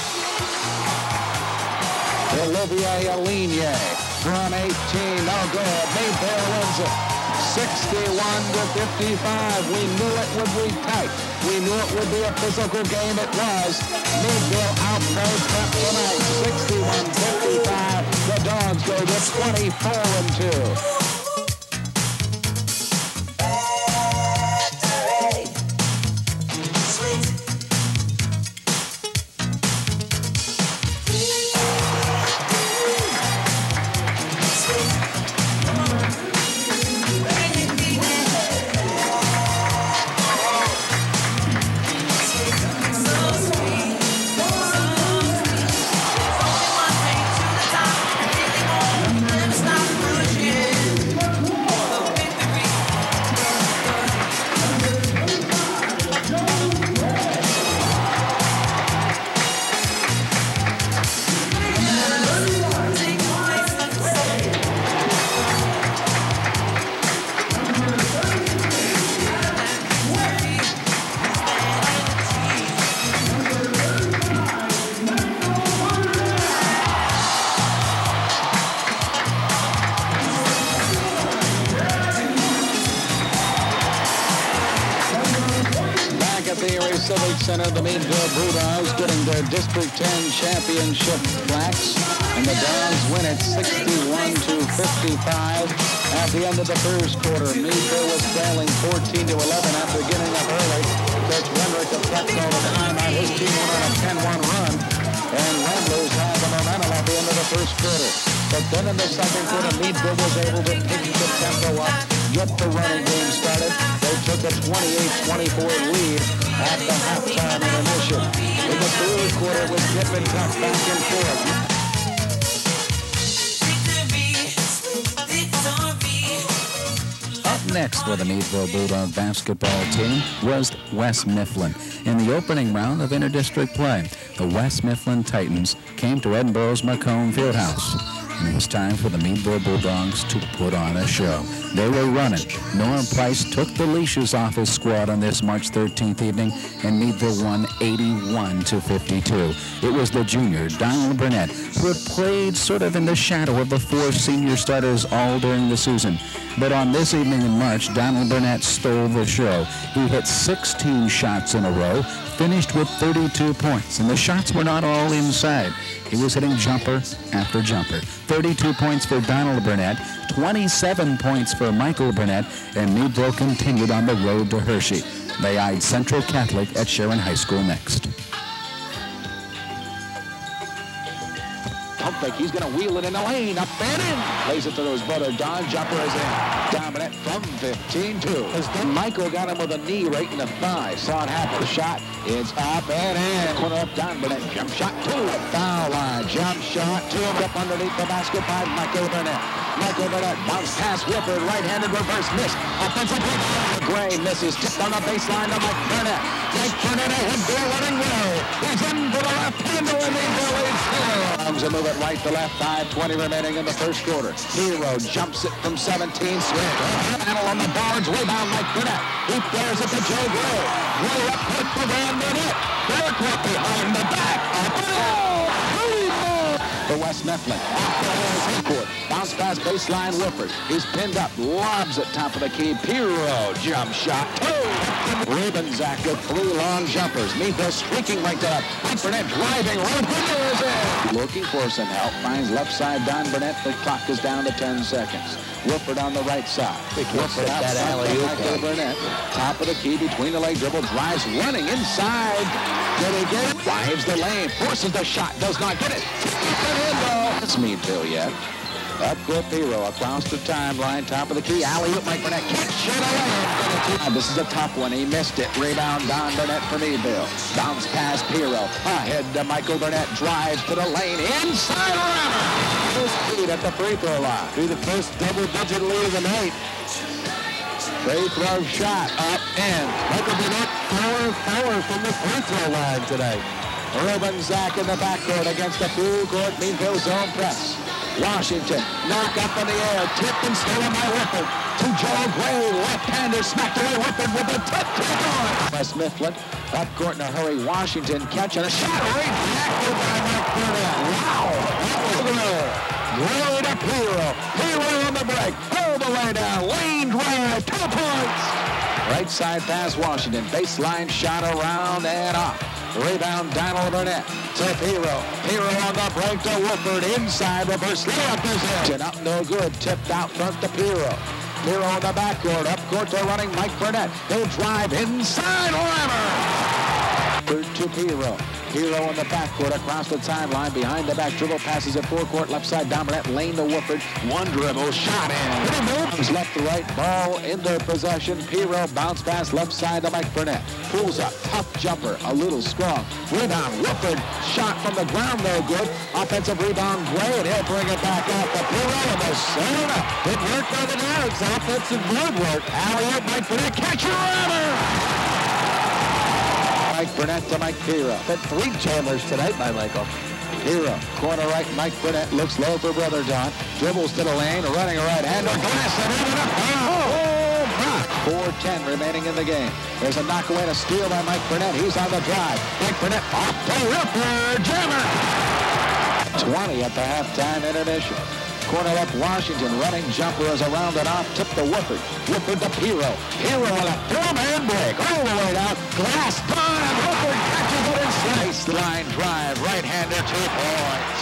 Olivier Aligne from 18. No good. Meadville wins it. 61-55. We knew it would be tight. We knew it would be a physical game. It was. Meadville outplays Prep tonight. 61-55. The Dogs go to 24-2. the Erie Civic Center, the Meadville Bulldogs getting their District 10 championship plaques. And the Dogs win it 61-55. At the end of the first quarter, Meadville was trailing 14-11 after getting up early. Coach Renrick of kept all the time out. His team went on a 10-1 run. And Ramblers had the momentum at the end of the first quarter. But then in the second quarter, Meadville was able to pick the tempo up, get the running game started. They took a 28-24 lead at the halftime intermission. In the third quarter, it was dip and tough back and forth. Up next for the Meadville Bulldog basketball team was West Mifflin. In the opening round of interdistrict play, the West Mifflin Titans came to Edinburgh's Macomb Fieldhouse. And it was time for the Meadville Bulldogs to put on a show. They were running. Norm Price took the leashes off his squad on this March 13th evening, and Meadville won 81-52. It was the junior, Donald Burnett, who had played sort of in the shadow of the four senior starters all during the season. But on this evening in March, Donald Burnett stole the show. He hit 16 shots in a row, finished with 32 points, and the shots were not all inside. He was hitting jumper after jumper. 32 points for Donald Burnett, 27 points for Michael Burnett, and Meadville continued on the road to Hershey. They eyed Central Catholic at Sharon High School next. Don't think he's going to wheel it in the lane. Up and in. Plays it to his brother, Don. Jumper is in. Dominant from 15-2. Michael got him with a knee right in the thigh. Saw it happen. The shot. It's up and in. Corner up, Don Burnett. Jump shot, 2. Foul line. Jump shot, 2. Up underneath the basket by Michael Burnett. Michael Burnett bounce pass. Whipper. Right-handed reverse miss. Offensive rebound. Gray misses. Tipped on the baseline to Mike Burnett. Mike Burnett ahead there running well. He's in for the left handle and they lead still. A move it right to left, 5:20 remaining in the first quarter. Hero jumps it from 17. Swing. Panel on the boards. Rebound Mike Burnett. He flares it to Joe Gray. Gray up quick for Van Burnett. Fairclough behind the back. For West Mifflin. Court. Bounce pass baseline Whippert. He's pinned up. Lobs at top of the key. Piro. Jump shot. 2. Rabenzack with 3 long jumpers. Meadville streaking right to left. Mike Burnett driving. Right hander is in. Looking for some help. Finds left side Don Burnett. The clock is down to 10 seconds. Whippert on the right side. Whippert out that alley-oop. Michael Burnett. Top of the key between the leg dribble. Drives running inside. Did he get it? Drives the lane. Forces the shot. Does not get it. It's Meadville yet. Up court Piro across the timeline, top of the key, alley-oop, Mike Burnett kicks it away. This is a tough one. He missed it. Rebound, Don Burnett for Meadville. Bounce pass Piro. Ahead to Michael Burnett. Drives to the lane. Inside around. First lead at the free throw line. Be the first double-digit lead of the night. Free throw shot up in. Michael Burnett 4-4 from the free throw line today. Rabenzack in the backcourt against the full court Meadville zone press. Washington, knock up in the air, tipped and stolen by Whippert. To Joe Gray, left-hander smacked away Whippert with a tip to the door. West Mifflin, up court in a hurry. Washington catching a shot right back by Mike Burnett. Wow, that was good. Gray to Piro. Piro on the break. All the way down. Lane drive, 2 points. Right side pass Washington. Baseline shot around and off. Rebound Donald Burnett to Piro. Piro on the break to Woodford. Inside reverse layup is in. Up no good. Tipped out front to Piro. Piro on the backcourt. Up court to running Mike Burnett. He'll drive inside Lammer. Third to Piro. Piro on the backcourt across the timeline. Behind the back dribble. Passes at forecourt. Left side down Burnett. Lane to Woodford. One dribble. Shot in. Moves left to right. Ball in their possession. Piro bounce pass left side to Mike Burnett. Pulls up. Tough jumper. A little strong. Rebound. Woodford. Shot from the ground. No good. Offensive rebound. Gray. And he'll bring it back up to Piro in the center. It worked by the Dogs. Offensive good work. Alley-oop. Mike Burnett. Catcher runner. Mike Burnett to Mike Piro. Been 3 jammers tonight by Michael. Piro, corner right, Mike Burnett looks low for Brother Don. Dribbles to the lane, running a right-hander. Glass and in and a 4:10 remaining in the game. There's a knockaway and a steal by Mike Burnett. He's on the drive. Mike Burnett off the ripper. Jammer. 20 at the halftime intermission. Corner left, Washington. Running jumper is around and off. Tip to Woodford. Woodford to Piro. Piro with a four-man break. All the way down. Glass done. And Woodford catches it and slice line drive. Right-hander, 2 points.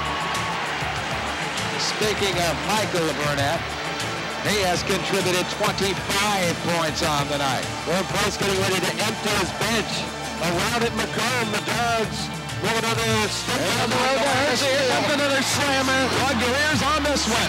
Speaking of Michael Burnett, he has contributed 25 points on the night. Well, Price getting ready to empty his bench. Around at McComb, the Dogs with another Another slammer. Plug your ears on this one.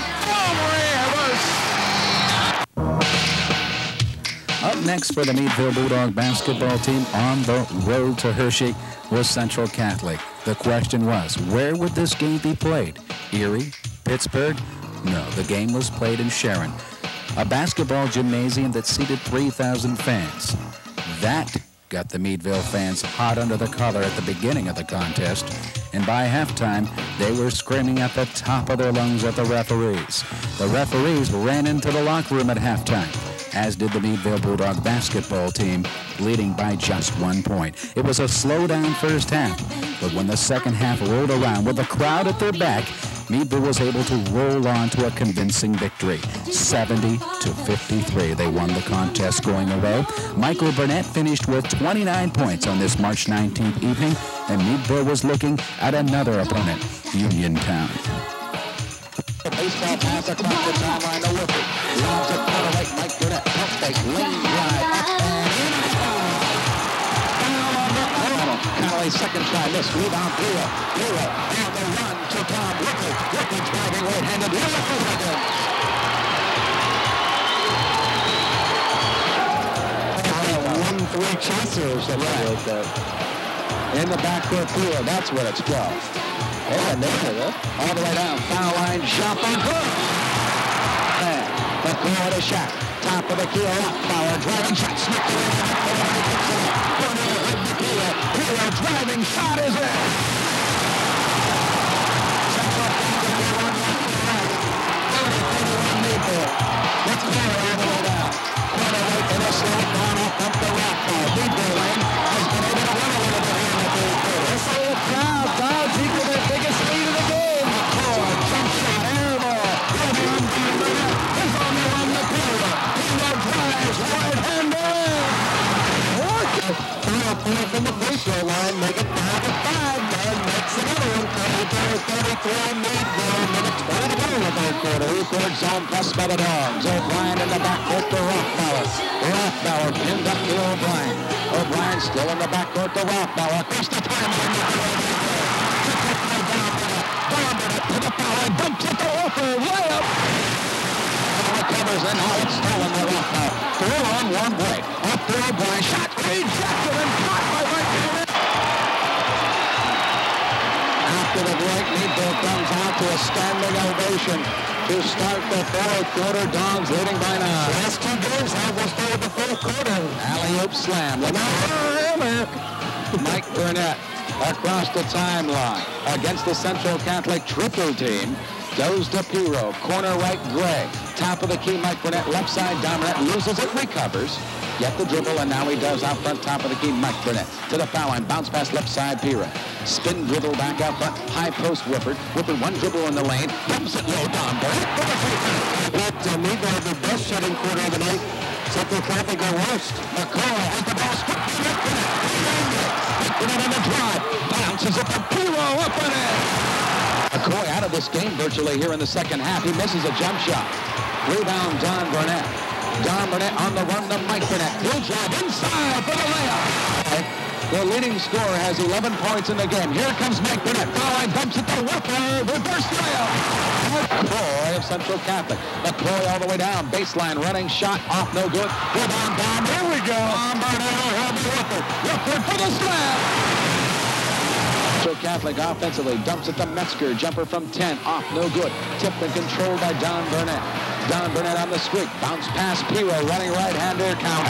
Up next for the Meadville Bulldog basketball team on the road to Hershey was Central Catholic. The question was, where would this game be played? Erie? Pittsburgh? No, the game was played in Sharon, a basketball gymnasium that seated 3,000 fans. That got the Meadville fans hot under the collar at the beginning of the contest, and by halftime, they were screaming at the top of their lungs at the referees. The referees ran into the locker room at halftime, as did the Meadville Bulldog basketball team, leading by just 1 point. It was a slow-down first half, but when the second half rolled around with the crowd at their back, Meadville was able to roll on to a convincing victory. 70-53. They won the contest going away. Michael Burnett finished with 29 points on this March 19th evening, and Meadville was looking at another opponent, Uniontown. Baseball pass across the timeline to Woodford. Lobs it corner right, Mike Burnett. Pump fake, lane drive, up and in. Foul on the corner. Connolly, second try, miss. Rebound, Piro. Piro, and the run to Tom Woodford. Woodford driving right-handed. Woodford again. 1-3 chaser or something like that. In the backcourt, Piro. That's what it's called. All the way down, foul line, jump on hook. And the corner to shot. Top of the key, up, power, driving shot, smacked it in. Piro driving shot is in. Let's go all the way down. Corner right to the slot, down up the rock ball. Meadville lane has been able to run a little bit here in the third quarter. Let's see the crowd. Dogs equal their biggest lead of the game. McCoy, jump shot, air ball. Ruby on Burnett. He's on the run to Piro. Piro drives, right-hander. Piro from the free throw line, make it 5-5. Then makes another one. 33, Meadville, minute 20 to go in the third quarter. Third zone press by the Dogs. O'Brien in the backcourt to Rothbauer. Rothbauer pinned up to O'Brien. O'Brien still in the backcourt to Rothbauer. Across the timeline. To the foul line. Dumps it to Wolfer. Layup. Recovers and now it's stolen by Rothbauer. 4-on-1 break. Up to O'Brien. Shot rejected and caught by right-hander. After the break, Meadville comes out to a standing ovation to start the fourth quarter. Dogs leading by 9. Last 2 games have us through the fourth quarter. Alley-oop slam. Mike Burnett across the timeline against the Central Catholic triple team. Goes to Piro. Corner right, Gray. Top of the key, Mike Burnett. Left side, Burnett loses it, recovers. Get the dribble, and now he does out front, top of the key, Mike Burnett. To the foul line, bounce pass left side, Piro. Spin dribble back out front, high post, Woodford. Woodford, one dribble in the lane, dumps it low down, Burnett. Meadville had the best shooting quarter of the night. Central Catholic their worst. McCoy has the ball, stripped Mike Burnett on the drive, bounces it to Piro, up and in. McCoy out of this game virtually here in the second half. He misses a jump shot. Rebound, Don Burnett. Don Burnett on the run to Mike Burnett. He'll drive inside for the layup. The leading scorer has 11 points in the game. Here comes Mike Burnett. Foul line, dumps it to Woodford. Reverse layup. McCoy of Central Catholic. McCoy all the way down. Baseline running shot off, no good. Rebound down. Here we go. Don Burnett will help Woodford. Woodford for the slam. Central Catholic offensively dumps it to Metzger. Jumper from 10. Off, no good. Tipped and controlled by Don Burnett. Don Burnett on the streak. Bounce pass. Piro running right-hander. Count.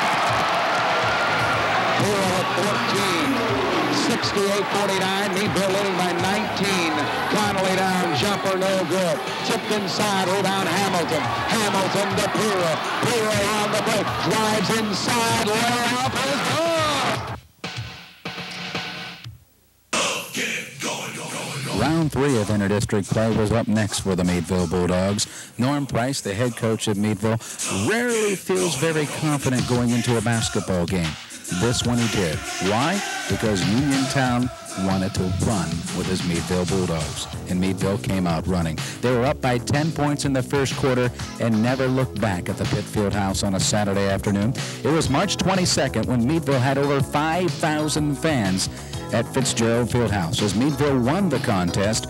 Piro at 14. 68-49. Meadville leading by 19. Connolly down. Jumper no good. Tipped inside. Rebound Hamilton. Hamilton to Piro. Piro on the break. Drives inside. Layup is good. Round Round 3 of inter-district play was up next for the Meadville Bulldogs. Norm Price, the head coach of Meadville, rarely feels very confident going into a basketball game. This one he did. Why? Because Uniontown wanted to run with his Meadville Bulldogs, and Meadville came out running. They were up by 10 points in the first quarter and never looked back at the Pitt Fieldhouse on a Saturday afternoon. It was March 22nd when Meadville had over 5,000 fans at Fitzgerald Fieldhouse as Meadville won the contest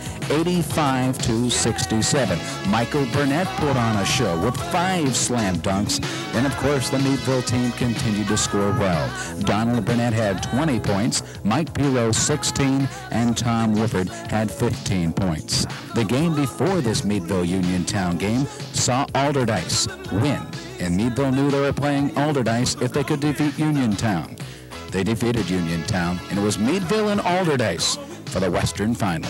85-67. Michael Burnett put on a show with 5 slam dunks, and of course the Meadville team continued to score well. Donald Burnett had 20 points, Mike Pirro 16, and Tom Wooford had 15 points. The game before this Meadville Uniontown game saw Alderdice win, and Meadville knew they were playing Alderdice if they could defeat Uniontown. They defeated Uniontown, and it was Meadville and Alderdice for the Western Final.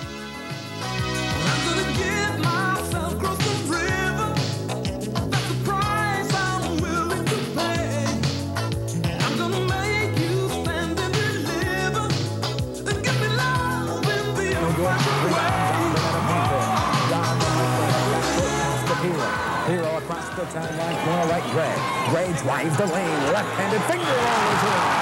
Pirro across the timeline, corner right, Gray. Gray drives the lane, left-handed finger roll is in.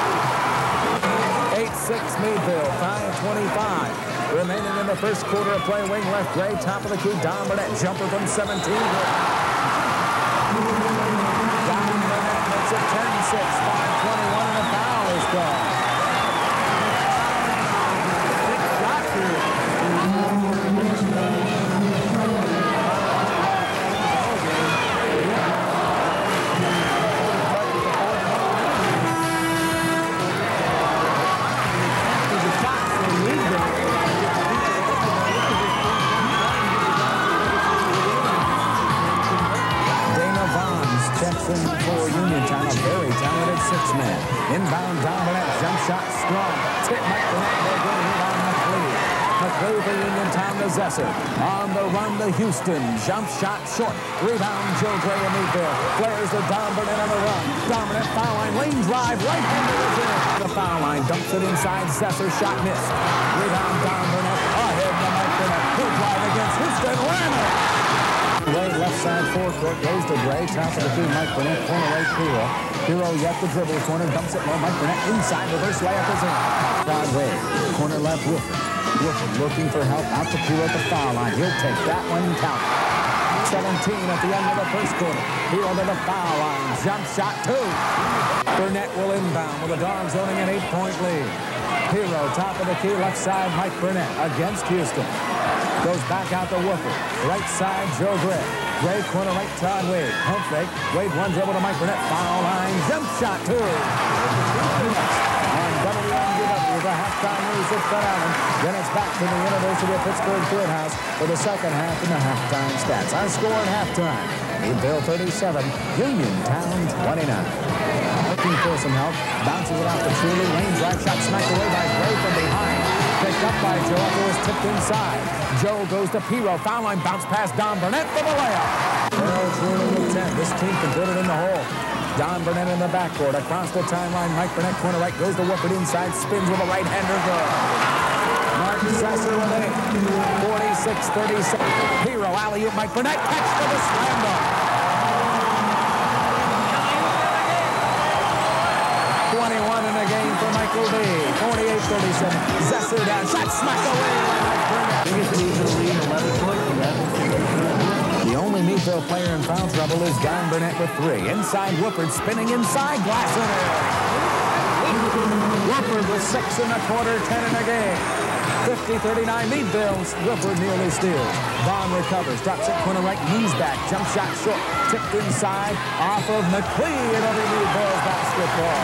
8-6 Meadville, 5:25. Remaining in the first quarter of play, wing left, Gray, top of the key, Don Burnett, jumper from 17. Don Burnett makes it 10-6, 5:21, and a foul is called. For Uniontown, a very talented 6-man. Inbound, Don Burnett, jump shot strong. Tip Mike Burnett, they're going to hit on McLeod. McLeod for Uniontown to Zesser. On the run to Houston, jump shot short. Rebound, Joe Gray of Meadville. Flares to Don Burnett on the run. Don Burnett foul line, lane drive, right-hander is in. The foul line, dumps it inside, Zesser, shot missed. Rebound, Don Burnett, ahead to Mike Burnett. Good drive against Houston, ran it. Gray, left side forecourt, goes to Gray, top of the key, Mike Burnett, corner right, Pirro. Pirro yet the dribble, corner, dumps it low, Mike Burnett inside, reverse layup is in. Broadway, corner left, Wooford. Wooford looking for help, out to Pirro at the foul line. He'll take that one and count. 17 at the end of the first quarter. Pirro to the foul line, jump shot, 2. Burnett will inbound with the Dogs owning an 8-point lead. Pirro, top of the key, left side, Mike Burnett against Houston. Goes back out to Wooford. Right side, Joe Gray. Gray, corner right, Todd Wade. Pump fake. Wade, one dribble to Mike Burnett. Foul line, jump shot, 2. On WNBW, the halftime news at Fred Allen. Then it's back to the University of Pittsburgh Fieldhouse for the second half and the halftime stats. Our score at halftime. Meadville 37, Uniontown 29. Looking for some help. Bounces it out to Truly. Lane drive shot smacked away by Gray from behind. Picked up by Joe after it was tipped inside. Joe goes to Pirro. Foul line bounce past Don Burnett for the layup. Earl Truly with 10. This team can put it in the hole. Don Burnett in the backcourt. Across the timeline, Mike Burnett, corner right, goes to Wooford inside, spins with a right-hander good. Mark Sesser with 8. 46-37. Pirro, alley-oop, Mike Burnett, catch for the slam dunk. 21 in the game for Michael D. 48-37. Zesser down. Shot smacked away by Mike Burnett. Biggest lead for the lead, 11 points. The only Meadville player in foul trouble is Don Burnett with 3. Inside Wooford, spinning inside, glass in there. Wooford with 6 in the quarter, 10 in the game. 50-39 Meadville. Wooford nearly steals. Vaughn recovers, drops it corner right, knees back, jump shot short, tipped inside, off of McLeod over Meadville's basketball.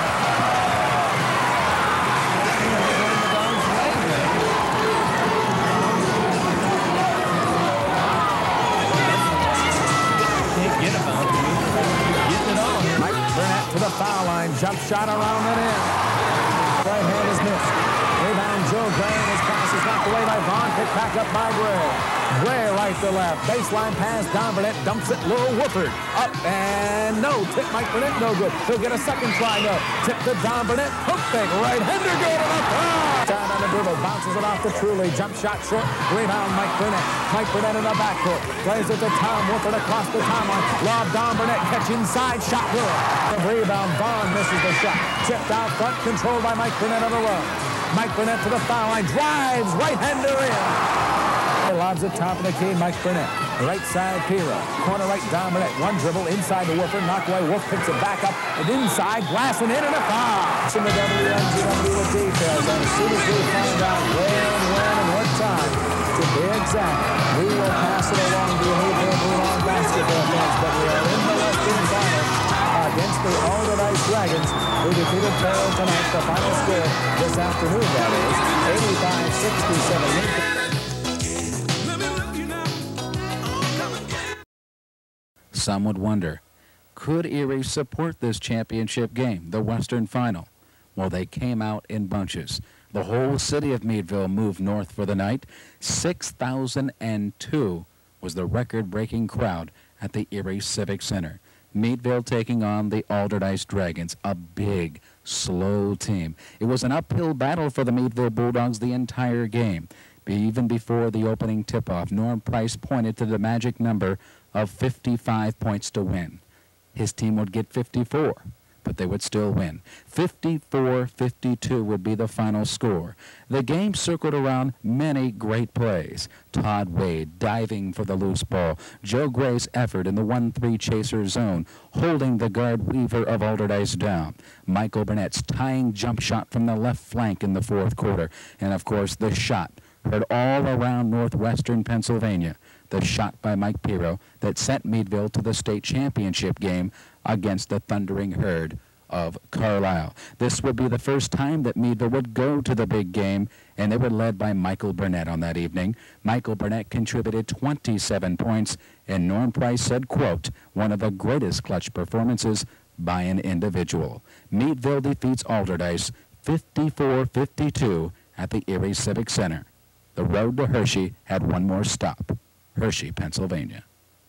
To the foul line, jump shot around and in. Right hand is missed. Rebound Joe Gray, and his pass is knocked away by Vaughn, picked back up by Gray. Way right to left. Baseline pass. Don Burnett dumps it low. Wooford. Up and no. Tip Mike Burnett. No good. He'll get a second try. No. Tip to Don Burnett. Hook fake. Right-hander good enough. Down on the dribble. Bounces it off to Truly. Jump shot short. Rebound Mike Burnett. Mike Burnett in the backcourt. Plays it to Tom Wooford across the timeline. Lob Don Burnett. Catch inside. Shot good. The rebound. Vaughn misses the shot. Tipped out front. Controlled by Mike Burnett on the run. Mike Burnett to the foul line. Drives. Right-hander in. Lobs it top of the key, Mike Burnett. Right side, Piro. Corner right, Don Burnett. One dribble inside the Woofer. Knock away. Wolf picks it back up. And inside, blasting in and a foul. In the WNGW with details. And as soon as we find out where and when and what time, to be exact, we will pass it along to you Meadville basketball fans. But we are in the Western Final against the Alden Ice Dragons, who defeated Carroll tonight. The final score this afternoon, that is, 85-67. Some would wonder, could Erie support this championship game, the Western Final? Well, they came out in bunches. The whole city of Meadville moved north for the night. 6,002 was the record-breaking crowd at the Erie Civic Center. Meadville taking on the Alderdice Dragons, a big, slow team. It was an uphill battle for the Meadville Bulldogs the entire game. Even before the opening tip-off, Norm Price pointed to the magic number of 55 points to win. His team would get 54, but they would still win. 54-52 would be the final score. The game circled around many great plays. Todd Wade diving for the loose ball. Joe Gray's effort in the 1-3 chaser zone, holding the guard Weaver of Alderdice down. Michael Burnett's tying jump shot from the left flank in the fourth quarter. And, of course, the shot heard all around northwestern Pennsylvania. The shot by Mike Piro that sent Meadville to the state championship game against the Thundering Herd of Carlisle. This would be the first time that Meadville would go to the big game, and they were led by Michael Burnett on that evening. Michael Burnett contributed 27 points, and Norm Price said, quote, one of the greatest clutch performances by an individual. Meadville defeats Alderdice 54-52 at the Erie Civic Center. The road to Hershey had one more stop. Hershey, Pennsylvania.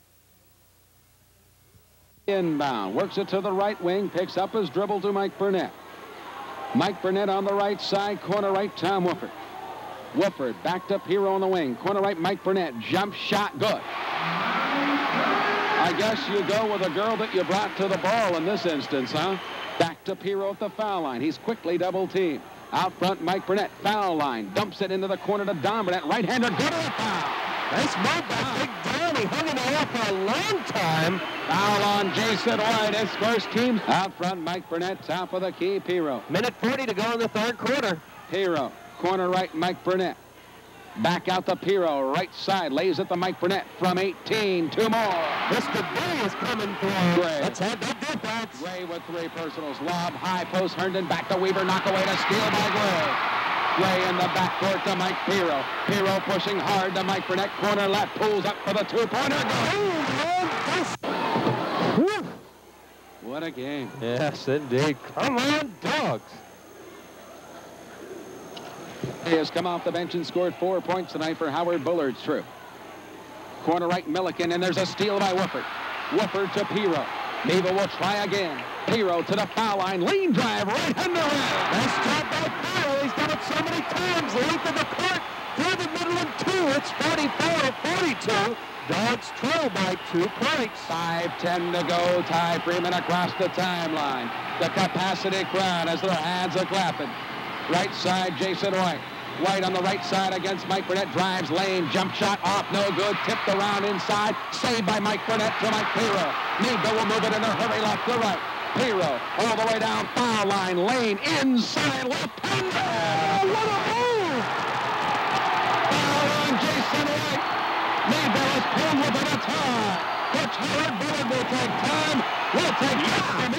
Inbound, works it to the right wing, picks up his dribble to Mike Burnett. Mike Burnett on the right side, corner right, Tom Wooford. Wooford backed up Hero on the wing, corner right, Mike Burnett, jump shot, good. I guess you go with a girl that you brought to the ball in this instance, huh? Back to Hero at the foul line. He's quickly double teamed. Out front, Mike Burnett, foul line, dumps it into the corner to Don Burnett, right-hander, good at the foul. Nice move by Big Don. He hung him off for a long time. Foul on Jason White, his first team. Out front, Mike Burnett, top of the key, Piro. Minute 40 to go in the third quarter. Piro, corner right, Mike Burnett. Back out to Piro, right side, lays it to Mike Burnett from 18, two more. Mr. Gray is coming through. Gray. Let's have that defense. Gray with three personals. Lob, high post, Herndon, back to Weaver, knock away to steal by Gray. Gray in the backcourt to Mike Piro. Piro pushing hard to Mike Burnett. Corner left, pulls up for the two-pointer. What a game. Yes, indeed. Come on, Dogs. He has come off the bench and scored 4 points tonight for Howard Bullard's troop. Corner right, Milliken, and there's a steal by Wooford. Wooford to Piro. Meadville will try again. Piro to the foul line. Lean drive, right-hander in. Nice job by Piro. He's done it so many times. Length of the court, through the middle and two. It's 44-42. Dogs trail by 2 points. 5:10 to go. Ty Freeman across the timeline. The capacity crowd as their hands are clapping. Right side, Jason White. White on the right side against Mike Burnett. Drives lane, jump shot off, no good. Tipped around inside. Saved by Mike Burnett to Mike Piro. Meadville will move it in a hurry left to right. Piro all the way down foul line. Lane inside left-hander. What a move! Foul on Jason White. Meadville is pulled within a tie. Coach Howard Bullard will take time. Will take time.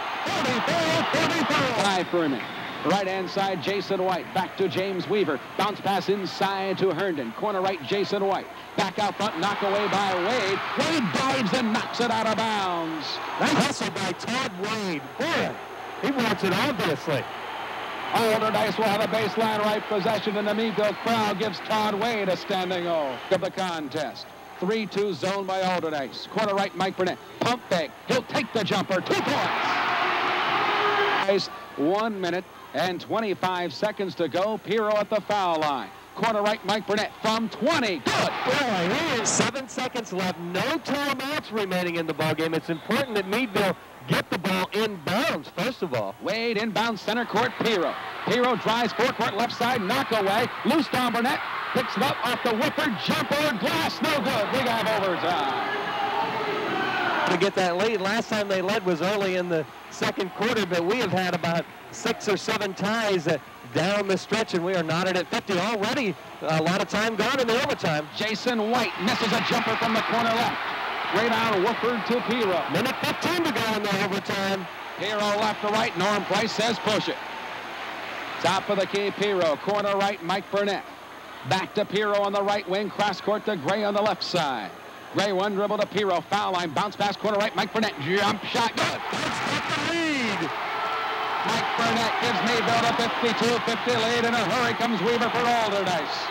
44-44. Ty Freeman. Right-hand side, Jason White. Back to James Weaver. Bounce pass inside to Herndon. Corner right, Jason White. Back out front, knock away by Wade. Wade dives and knocks it out of bounds. Nice hustle by Todd Wade. Boy, he wants it obviously. Alderdice will have a baseline right possession, and the Meadville crowd gives Todd Wade a standing O of the contest. 3-2 zone by Alderdice. Corner right, Mike Burnett. Pump fake. He'll take the jumper. 2 points. 1 minute and 25 seconds to go. Pirro at the foul line. Corner right, Mike Burnett from 20. Good. Well, 7 seconds left. No timeouts remaining in the ballgame. It's important that Meadville get the ball in bounds, first of all. Wade inbound center court, Pirro. Pirro drives forecourt left side, knock away. Loose down Burnett. Picks it up off the whipper. Jumper, glass, no good. We have overtime. To get that lead. Last time they led was early in the second quarter, but we have had about 6 or 7 ties down the stretch, and we are knotted at 50 already. A lot of time gone in the overtime. Jason White misses a jumper from the corner left. Rebound Woodford to Pirro. Minute 15 to go in the overtime. Pirro left to right. Norm Price says push it. Top of the key, Pirro. Corner right, Mike Burnett. Back to Pirro on the right wing. Cross court to Gray on the left side. Gray one dribble to Pirro. Foul line. Bounce pass corner right. Mike Burnett. Jump shot. Good. That's got the lead. Mike Burnett gives Meadville a 52-50 lead. In a hurry comes Weaver for Alderdice.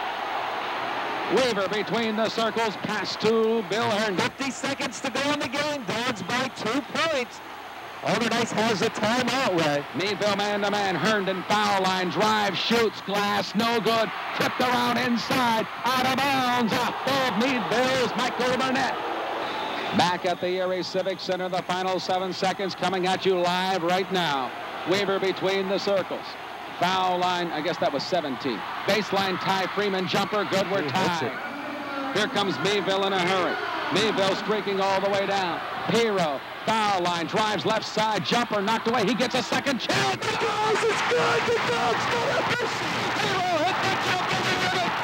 Weaver between the circles. Pass to Bill Herndon. 50 seconds to go in the game. Dogs by 2 points. Alderdice has a timeout, Ray. Meadville man-to-man. Herndon foul line. Drive, shoots, glass, no good. Tipped around inside. Out of bounds. Off of Meadville's Michael Burnett. Back at the Erie Civic Center. The final 7 seconds coming at you live right now. Weaver between the circles. Foul line, I guess that was 17. Baseline, Ty Freeman, jumper, good, we're tied. Here comes Meadville in a hurry. Meadville streaking all the way down. Pirro, foul line, drives left side, jumper knocked away. He gets a second chance. It goes, it's good, the Dogs go to Pirro hit the jumper, they win it.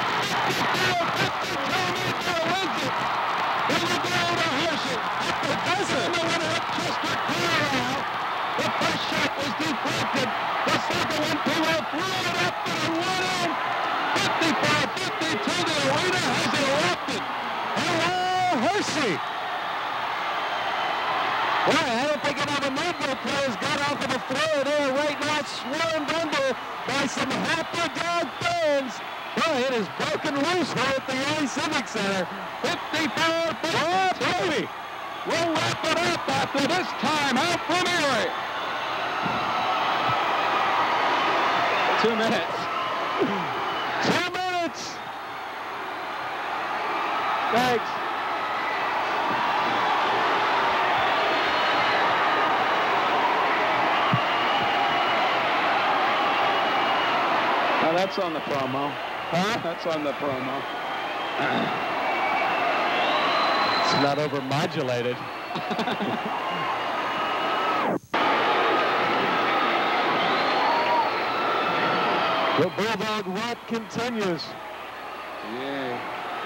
54-52, Meadville wins it. Here we go to Hershey. It doesn't. The winner at Chester Pirro. The first shot was deflected. The second one, Pirro threw it up and one in. 55-52, the arena has erupted. Hello, Hershey. Boy, I don't think any of the Meadville players got off of the floor there right now, swarmed under by some happy dog fans. Boy, it is broken loose here at the Erie Civic Center. 54-52. We'll wrap it up after this time out from Erie. 2 minutes. 2 minutes. Thanks. Now that's on the promo. Huh? That's on the promo. It's not overmodulated. The Bulldog rap continues. Yeah.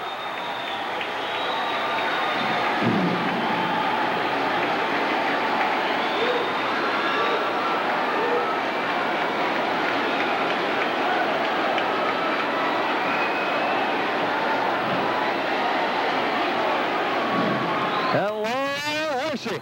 Hello, Hershey.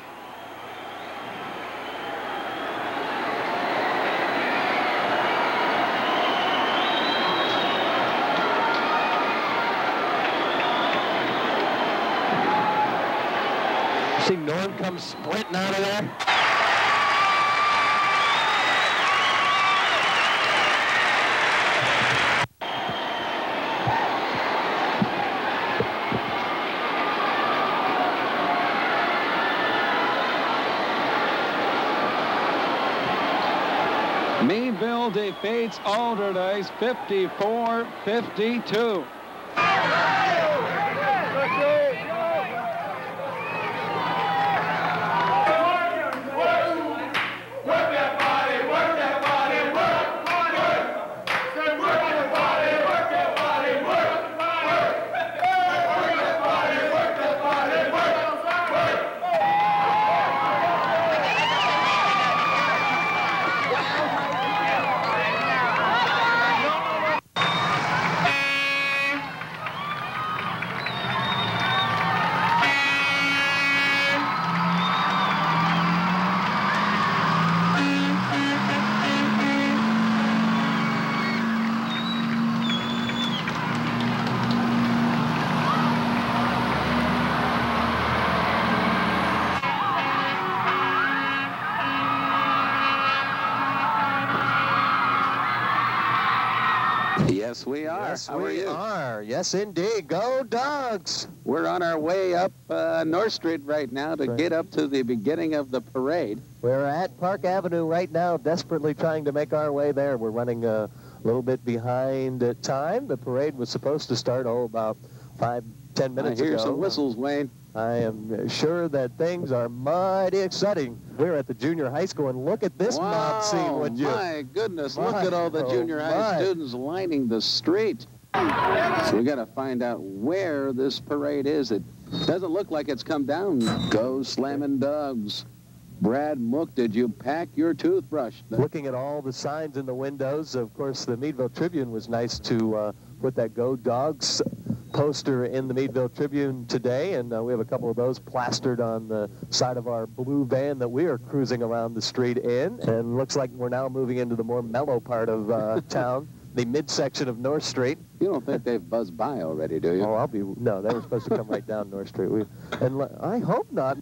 See Norm comes sprinting out of there. Meadville defeats Alderdice 54-52. Yes, we are. Yes, How are we you? are. Yes, indeed. Go Dogs! We're on our way up North Street right now to get up to the beginning of the parade. We're at Park Avenue right now, desperately trying to make our way there. We're running a little bit behind time. The parade was supposed to start, about 5-10 minutes ago. I hear some whistles, Wayne. I am sure that things are mighty exciting. We're at the junior high school, and look at this mob scene, would you? My goodness, look at all the junior high students lining the street. So we got to find out where this parade is. It doesn't look like it's come down. Go Slammin' Dogs. Brad Mook, did you pack your toothbrush? Looking at all the signs in the windows, of course, the Meadville Tribune was nice to put that Go Dogs poster in the Meadville Tribune today, and we have a couple of those plastered on the side of our blue van that we are cruising around the street in. And looks like we're now moving into the more mellow part of town, the midsection of North Street. You don't think they've buzzed by already, do you? Oh, no, they were supposed to come right down North Street. I hope not.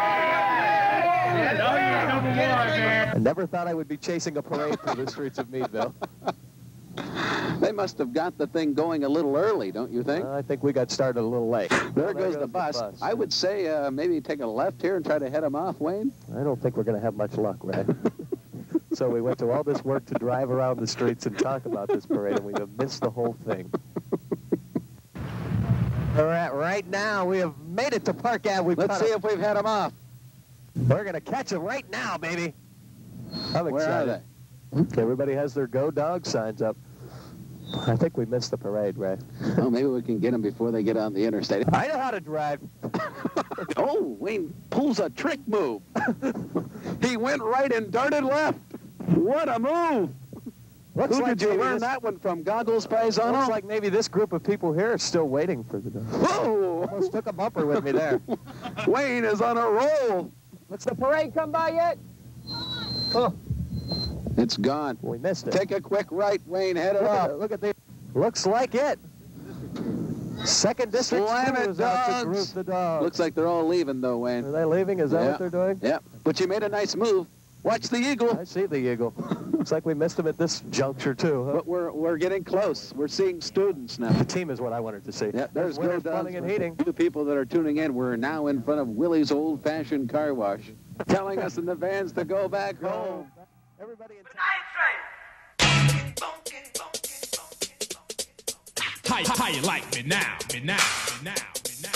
I never thought I would be chasing a parade through the streets of Meadville. They must have got the thing going a little early, don't you think? I think we got started a little late. There goes the bus. I would say maybe take a left here and try to head them off, Wayne. I don't think we're going to have much luck, Ray. So we went to all this work to drive around the streets and talk about this parade, and we have missed the whole thing. All right, right now, we have made it to Park Ave. Let's see if we've had them off. We're going to catch them right now, baby. I'm excited. Where are they? Everybody has their Go Dog signs up. I think we missed the parade, Ray. Oh, maybe we can get them before they get on the interstate. I know how to drive. Oh, Wayne pulls a trick move. He went right and darted left. What a move. Who did you learn that one from? Goggles Paisano? Looks like maybe this group of people here are still waiting for the dog. Whoa! Almost took a bumper with me there. Wayne is on a roll. What's the parade come by yet? Oh. It's gone. We missed it. Take a quick right, Wayne. Head it up. Look at the. Looks like it. Second district Slammin' is out to group the dogs. Looks like they're all leaving, though, Wayne. Are they leaving? Is that what they're doing? Yeah. But you made a nice move. Watch the eagle. I see the eagle. Looks like we missed him at this juncture, too. Huh? But we're getting close. We're seeing students now. The team is what I wanted to see. Yeah, there's Go Dogs Plumbing and Heating. The people that are tuning in, we're now in front of Willie's old-fashioned car wash, telling us in the vans to go back home. Everybody in How you like me now, me now, me now, me now.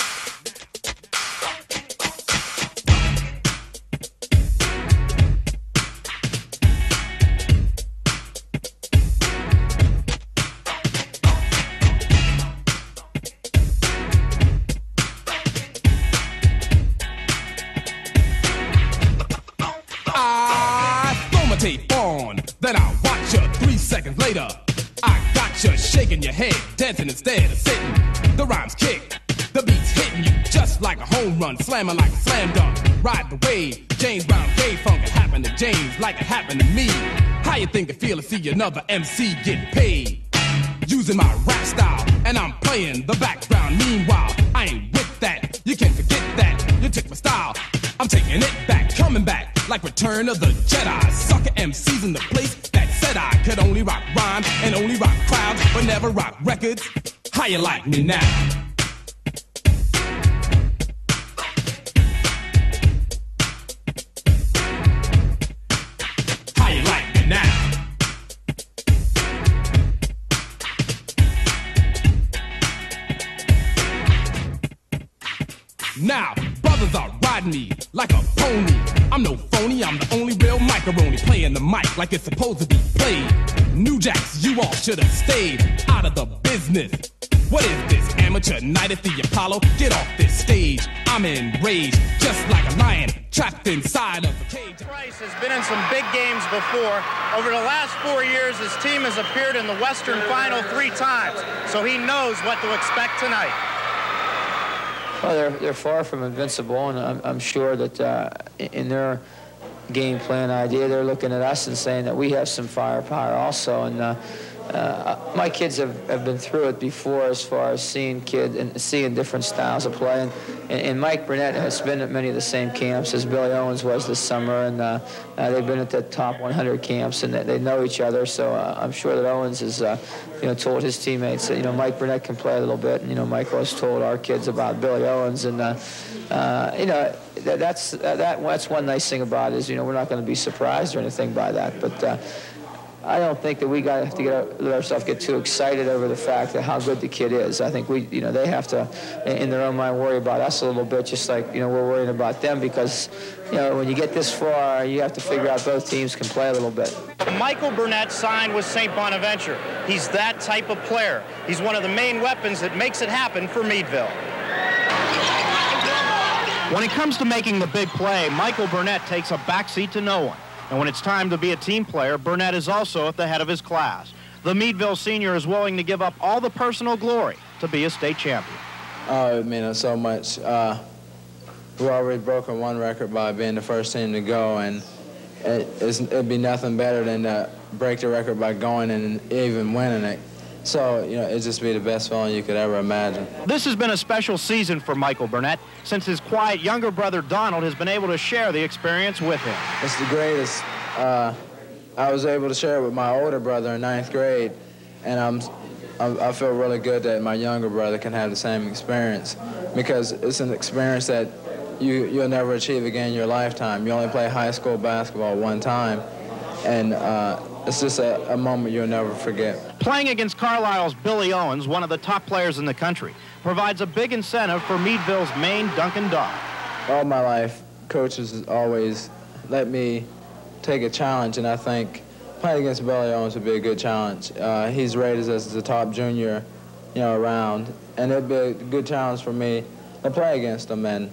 I throw my tape on, then I watch you 3 seconds later. I got you shaking your head, dancing instead of sitting. The rhymes kick, the beat's hitting you just like a home run, slamming like a slam dunk. Ride the wave, James Brown, gay funk, it happened to James like it happened to me. How you think it feel to see another MC get paid? Using my rap style, and I'm playing the background. Meanwhile, I ain't with that, you can't forget that. You took my style, I'm taking it back, coming back like Return of the Jedi. Sucker MCs in the place that said I could only rock rhymes and only rock crowds, but never rock records. How you like me now? How you like me now? Now, brothers are riding me like a pony. I'm no phony, I'm the only real macaroni, playing the mic like it's supposed to be played. New Jacks, you all should have stayed out of the business. What is this, amateur night at the Apollo? Get off this stage, I'm enraged, just like a lion trapped inside of a cage. Price has been in some big games before. Over the last 4 years, his team has appeared in the Western Final 3 times, so he knows what to expect tonight. Well, they're far from invincible, and I'm sure that in their game plan idea, they're looking at us and saying that we have some firepower also. And my kids have been through it before as far as seeing different styles of play. And Mike Burnett has been at many of the same camps as Billy Owens was this summer, and they've been at the top 100 camps, and they know each other. So I'm sure that Owens has, told his teammates that Mike Burnett can play a little bit, and Michael has told our kids about Billy Owens, and that's one nice thing about it is we're not going to be surprised or anything by that, but. I don't think that we have to let ourselves get too excited over the fact that how good the kid is. I think they have to, in their own mind, worry about us a little bit, just like we're worrying about them, because when you get this far, you have to figure out both teams can play a little bit. Michael Burnett signed with St. Bonaventure. He's that type of player. He's one of the main weapons that makes it happen for Meadville. When it comes to making the big play, Michael Burnett takes a backseat to no one. And when it's time to be a team player, Burnett is also at the head of his class. The Meadville senior is willing to give up all the personal glory to be a state champion. Oh, it means so much. We've already broken one record by being the first team to go, and it'd be nothing better than to break the record by going and even winning it. So, it'd just be the best feeling you could ever imagine. This has been a special season for Michael Burnett, since his quiet younger brother Donald has been able to share the experience with him. It's the greatest. I was able to share it with my older brother in 9th grade, and I feel really good that my younger brother can have the same experience, because it's an experience that you'll never achieve again in your lifetime. You only play high school basketball one time, and it's just a moment you'll never forget. Playing against Carlisle's Billy Owens, one of the top players in the country, provides a big incentive for Meadville's main Duncan dog. All my life, coaches has always let me take a challenge, and I think playing against Billy Owens would be a good challenge. He's rated as the top junior, around, and it'd be a good challenge for me to play against him. And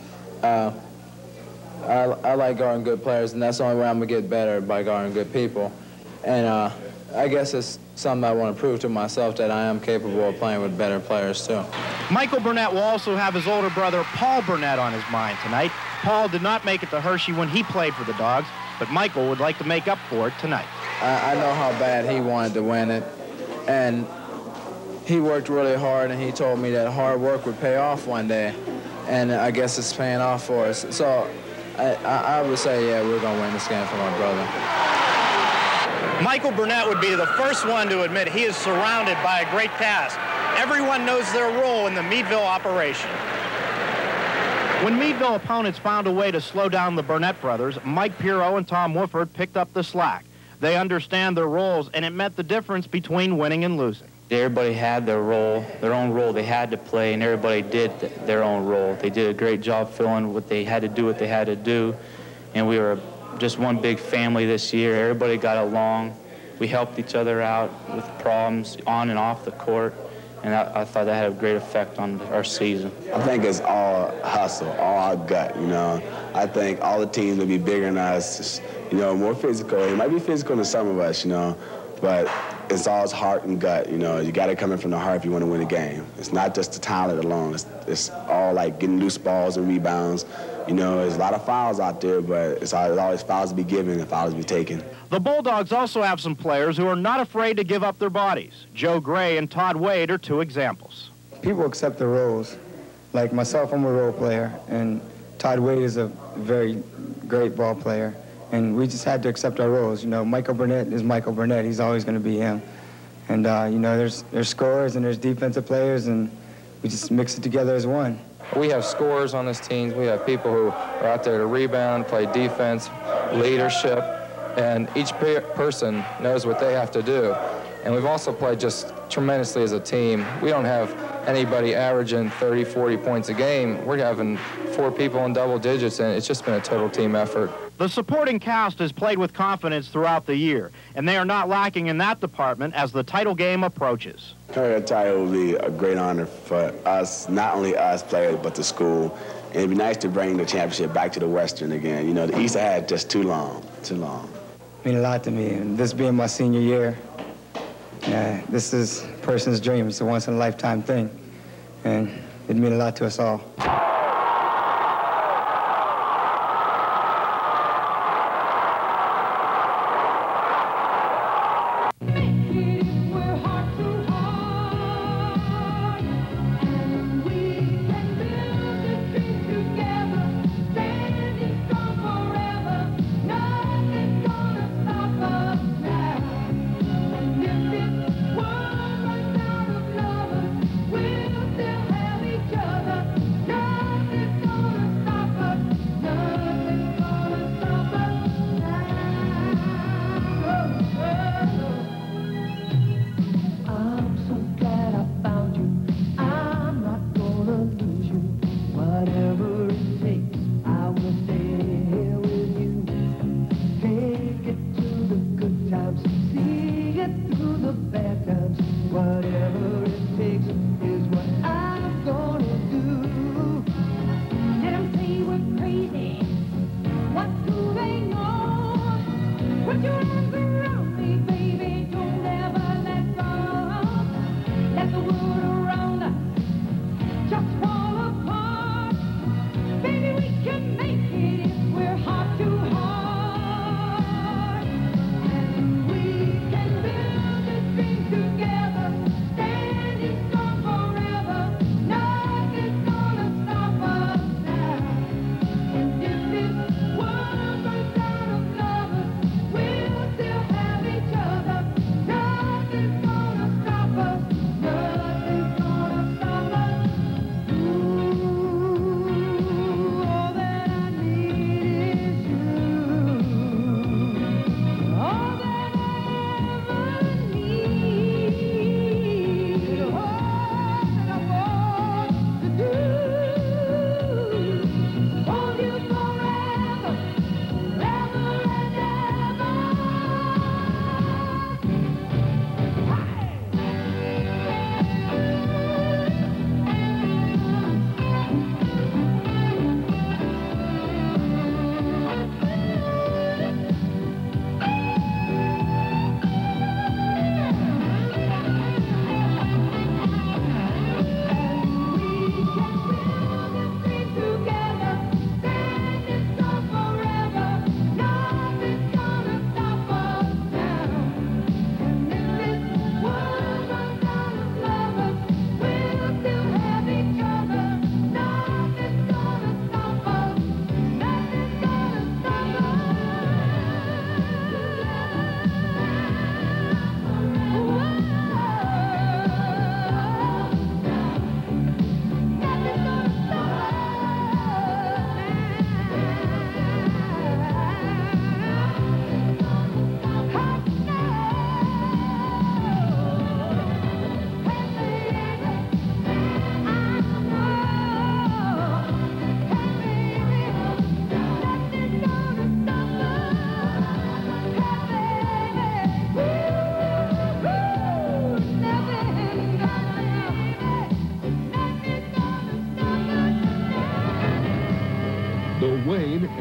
I like guarding good players, and that's the only way I'm gonna get better, by guarding good people. And I guess it's something I want to prove to myself, that I am capable of playing with better players too. Michael Burnett will also have his older brother Paul Burnett on his mind tonight. Paul did not make it to Hershey when he played for the Dogs, but Michael would like to make up for it tonight. I know how bad he wanted to win it, and he worked really hard, and he told me that hard work would pay off one day, and I guess it's paying off for us. So I would say, yeah, we're going to win this game for my brother. Michael Burnett would be the first one to admit he is surrounded by a great cast. Everyone knows their role in the Meadville operation. When Meadville opponents found a way to slow down the Burnett brothers, Mike Pirro and Tom Wooford picked up the slack. They understand their roles, and it meant the difference between winning and losing. Everybody had their role, their own role they had to play, and everybody did their own role. They did a great job filling what they had to do, and we were just one big family this year. Everybody got along. We helped each other out with problems on and off the court, and I thought that had a great effect on our season. I think it's all hustle, all our gut, I think all the teams will be bigger than us, more physical. It might be physical to some of us, but it's all heart and gut, You got to come in from the heart if you want to win a game. It's not just the talent alone. It's all like getting loose balls and rebounds. There's a lot of fouls out there, but it's always fouls to be given and fouls to be taken. The Bulldogs also have some players who are not afraid to give up their bodies. Joe Gray and Todd Wade are two examples. People accept their roles. Like myself, I'm a role player, and Todd Wade is a very great ball player. And we just had to accept our roles. Michael Burnett is Michael Burnett. He's always going to be him. And, there's scorers and there's defensive players, and we just mix it together as one. We have scorers on this team. We have people who are out there to rebound, play defense, leadership, and each person knows what they have to do. And we've also played just tremendously as a team. We don't have anybody averaging 30, 40 points a game. We're having 4 people in double digits, and it's just been a total team effort. The supporting cast has played with confidence throughout the year, and they are not lacking in that department as the title game approaches. A title will be a great honor for us, not only us players, but the school. And it'd be nice to bring the championship back to the Western again. The East had just too long. It mean a lot to me, and this being my senior year, this is a person's dream. It's a once-in-a-lifetime thing, and it means a lot to us all.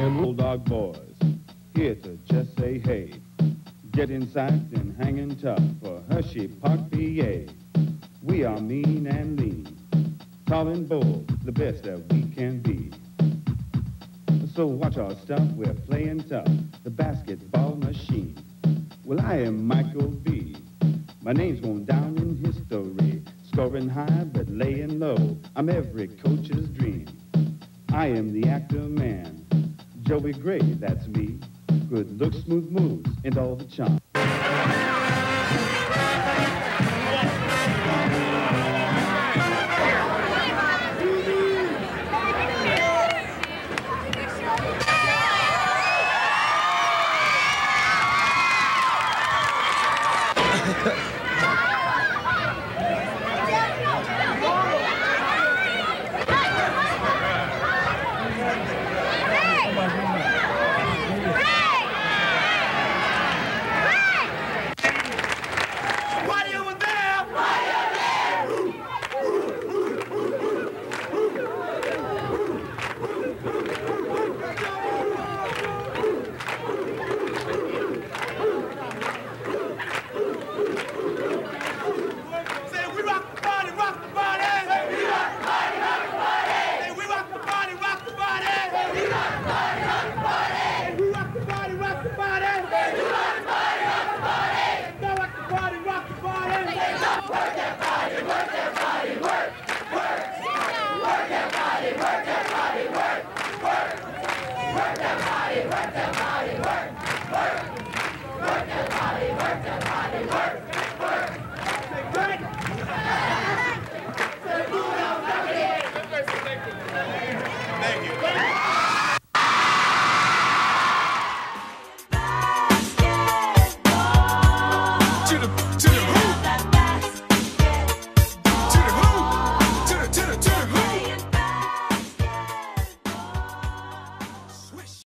and Bulldog boys, here to just say hey. Getting psyched and hanging tough for Hershey Park, PA. We are mean and lean, tall and bold, the best that we can be. So watch our stuff, we're playing tough, the basketball machine. Well, I am Michael B. My name's going down in history, scoring high but laying low. I'm every coach's dream. I am the actor man, Joey Gray, that's me. Good looks, smooth moves, and all the charm. To the